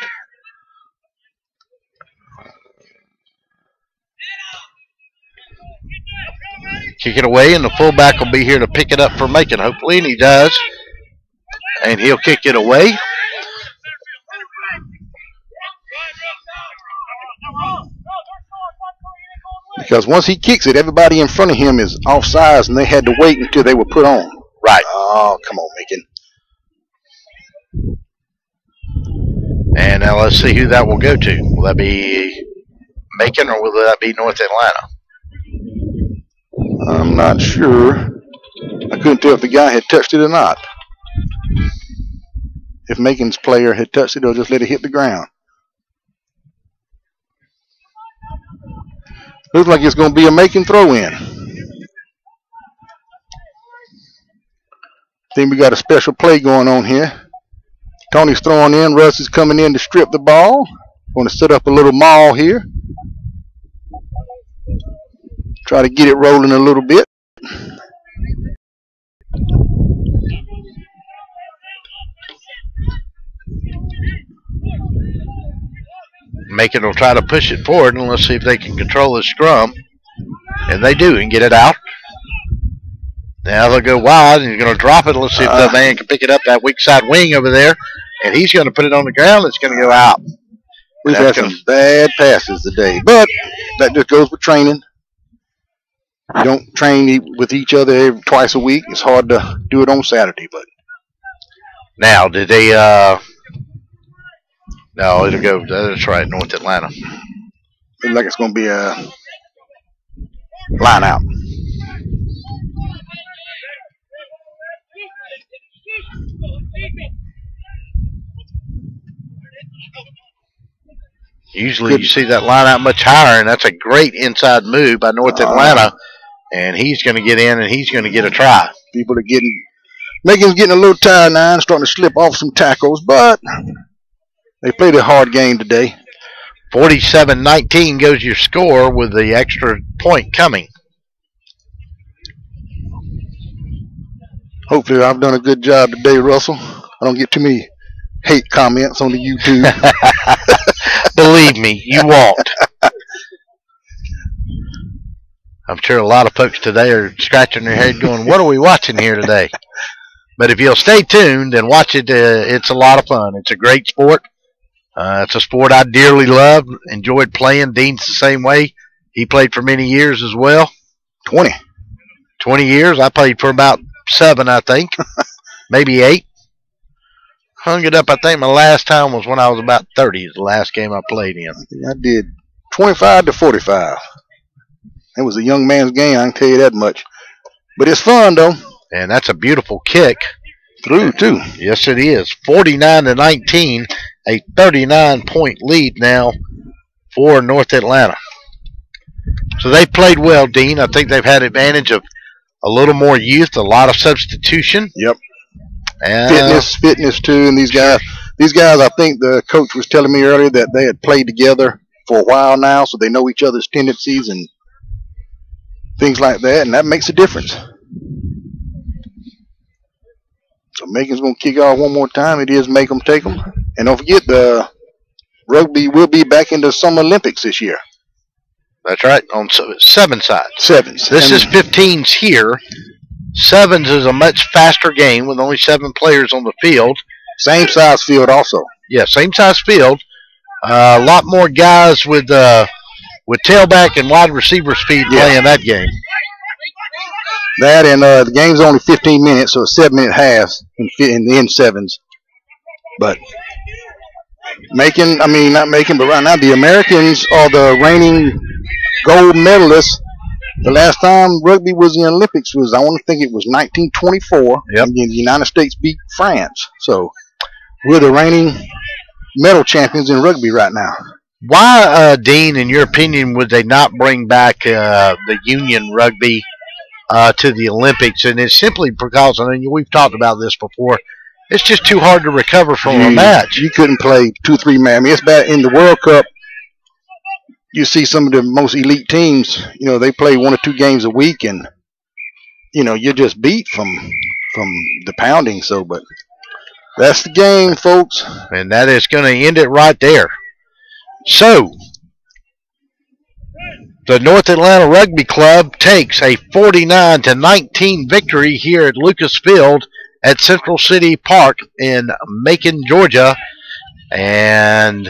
Kick it away, and the fullback will be here to pick it up for Macon, hopefully, and he does. And he'll kick it away. Because once he kicks it, everybody in front of him is off sides, and they had to wait until they were put on. Right. Oh, come on, Macon. And now let's see who that will go to. Will that be Macon, or will that be North Atlanta? I'm not sure. I couldn't tell if the guy had touched it or not. If Macon's player had touched it, they'll just let it hit the ground. Looks like it's going to be a Macon throw-in. Think we got a special play going on here. Tony's throwing in. Russ is coming in to strip the ball. Going to set up a little maul here. Try to get it rolling a little bit. Macon will try to push it forward, and let's see if they can control the scrum. And they do, and get it out. Now they'll go wide, and he's going to drop it. Let's see if Uh, that man can pick it up, that weak side wing over there. And he's going to put it on the ground. It's going to go out. We've That's had some gonna- bad passes today, but that just goes with training. You don't train e- with each other every, twice a week. It's hard to do it on Saturday, but Now, did they, uh, no, it'll go, that's right, North Atlanta. looks like it's going to be a line out. Usually you see that line out much higher, and that's a great inside move by North Atlanta. And he's going to get in, and he's going to get a try. People are getting, Macon's getting a little tired now and starting to slip off some tackles, but they played a hard game today. forty-seven nineteen goes your score with the extra point coming. Hopefully I've done a good job today, Russell. I don't get too many hate comments on the YouTube. Believe me, you won't. I'm sure a lot of folks today are scratching their head going, what are we watching here today? But if you'll stay tuned and watch it, uh, it's a lot of fun. It's a great sport. Uh, it's a sport I dearly love, enjoyed playing. Dean's the same way. He played for many years as well. twenty. twenty years. I played for about seven, I think. Maybe eight. Hung it up, I think my last time was when I was about thirty, is the last game I played in. I think I did twenty-five to forty-five. It was a young man's game, I can tell you that much. But it's fun, though. And that's a beautiful kick. Through, too. Yes, it is. forty-nine to nineteen, a thirty-nine point lead now for North Atlanta. So they played well, Dean. I think they've had advantage of a little more youth, a lot of substitution. Yep. And fitness, fitness, too. And these guys, these guys, I think the coach was telling me earlier that they had played together for a while now, so they know each other's tendencies and things like that, and that makes a difference. So Macon's going to kick off one more time. It is make 'em take 'em. And don't forget, the rugby will be back in the Summer Olympics this year. That's right, on seven sides. Sevens. This and is fifteens here. Sevens is a much faster game with only seven players on the field. Same size field also. Yeah, same size field. Uh, a lot more guys with uh, with tailback and wide receiver speed Yeah. playing that game. That and uh, the game's only fifteen minutes, so it's seven minute halves in, in the end sevens. But making, I mean, not making, but right now the Americans are the reigning gold medalists. The last time rugby was in the Olympics was, I want to think it was nineteen twenty-four. Yep. And the United States beat France. So we're the reigning medal champions in rugby right now. Why, uh, Dean, in your opinion, would they not bring back uh, the union rugby uh, to the Olympics? And it's simply because, I mean, we've talked about this before, it's just too hard to recover from you, a match. You couldn't play two, three man. I mean, it's bad in the World Cup. You see some of the most elite teams, you know, they play one or two games a week, and you know, you're just beat from from the pounding. So, but that's the game, folks. And that is going to end it right there. So, the North Atlanta Rugby Club takes a forty-nine to nineteen victory here at Lucas Field at Central City Park in Macon, Georgia. And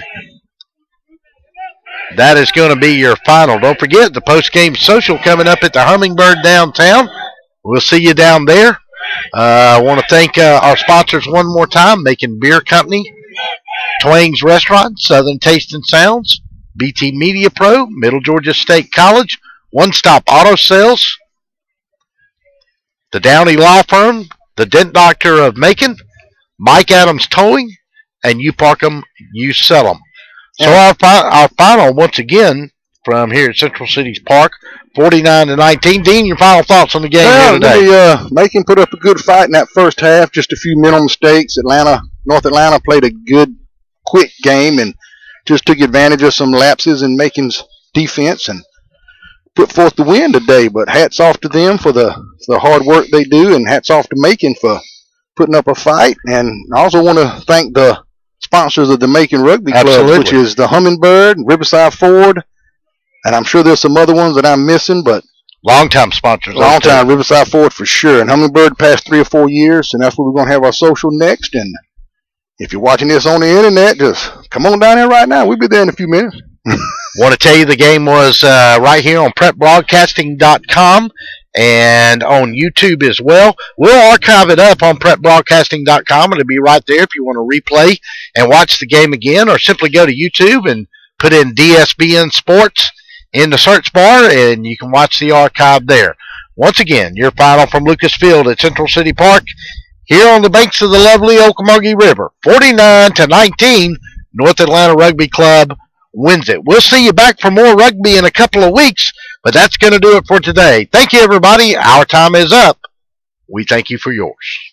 that is going to be your final. Don't forget the post-game social coming up at the Hummingbird downtown. We'll see you down there. Uh, I want to thank uh, our sponsors one more time, Macon Beer Company, Twang's Restaurant, Southern Taste and Sounds, B T Media Pro, Middle Georgia State College, One Stop Auto Sales, the Downey Law Firm, the Dent Doctor of Macon, Mike Adams Towing, and You Park 'em, You Sell 'em. So our, fi our final, once again, from here at Central Cities Park, forty-nine to nineteen. Dean, your final thoughts on the game Well, here today? they, uh, Macon put up a good fight in that first half. Just a few mental mistakes. Atlanta, North Atlanta played a good, quick game and just took advantage of some lapses in Macon's defense and put forth the win today. But hats off to them for the, the hard work they do, and hats off to Macon for putting up a fight. And I also want to thank the sponsors of the Macon Rugby Club, Absolutely. which is the Hummingbird, Riverside Ford, and I'm sure there's some other ones that I'm missing, but Long-time sponsors. long time, Riverside Ford for sure. And Hummingbird past three or four years, and that's where we're going to have our social next. And if you're watching this on the internet, just come on down here right now. We'll be there in a few minutes. Want to tell you the game was uh, right here on prep broadcasting dot com and on YouTube as well. We'll archive it up on prep broadcasting dot com. It'll be right there if you want to replay and watch the game again, or simply go to YouTube and put in D S B N Sports in the search bar, and you can watch the archive there. Once again, your final from Lucas Field at Central City Park here on the banks of the lovely Ocmulgee River. forty-nine to nineteen, North Atlanta Rugby Club wins it. We'll see you back for more rugby in a couple of weeks, but that's going to do it for today. Thank you, everybody. Our time is up. We thank you for yours.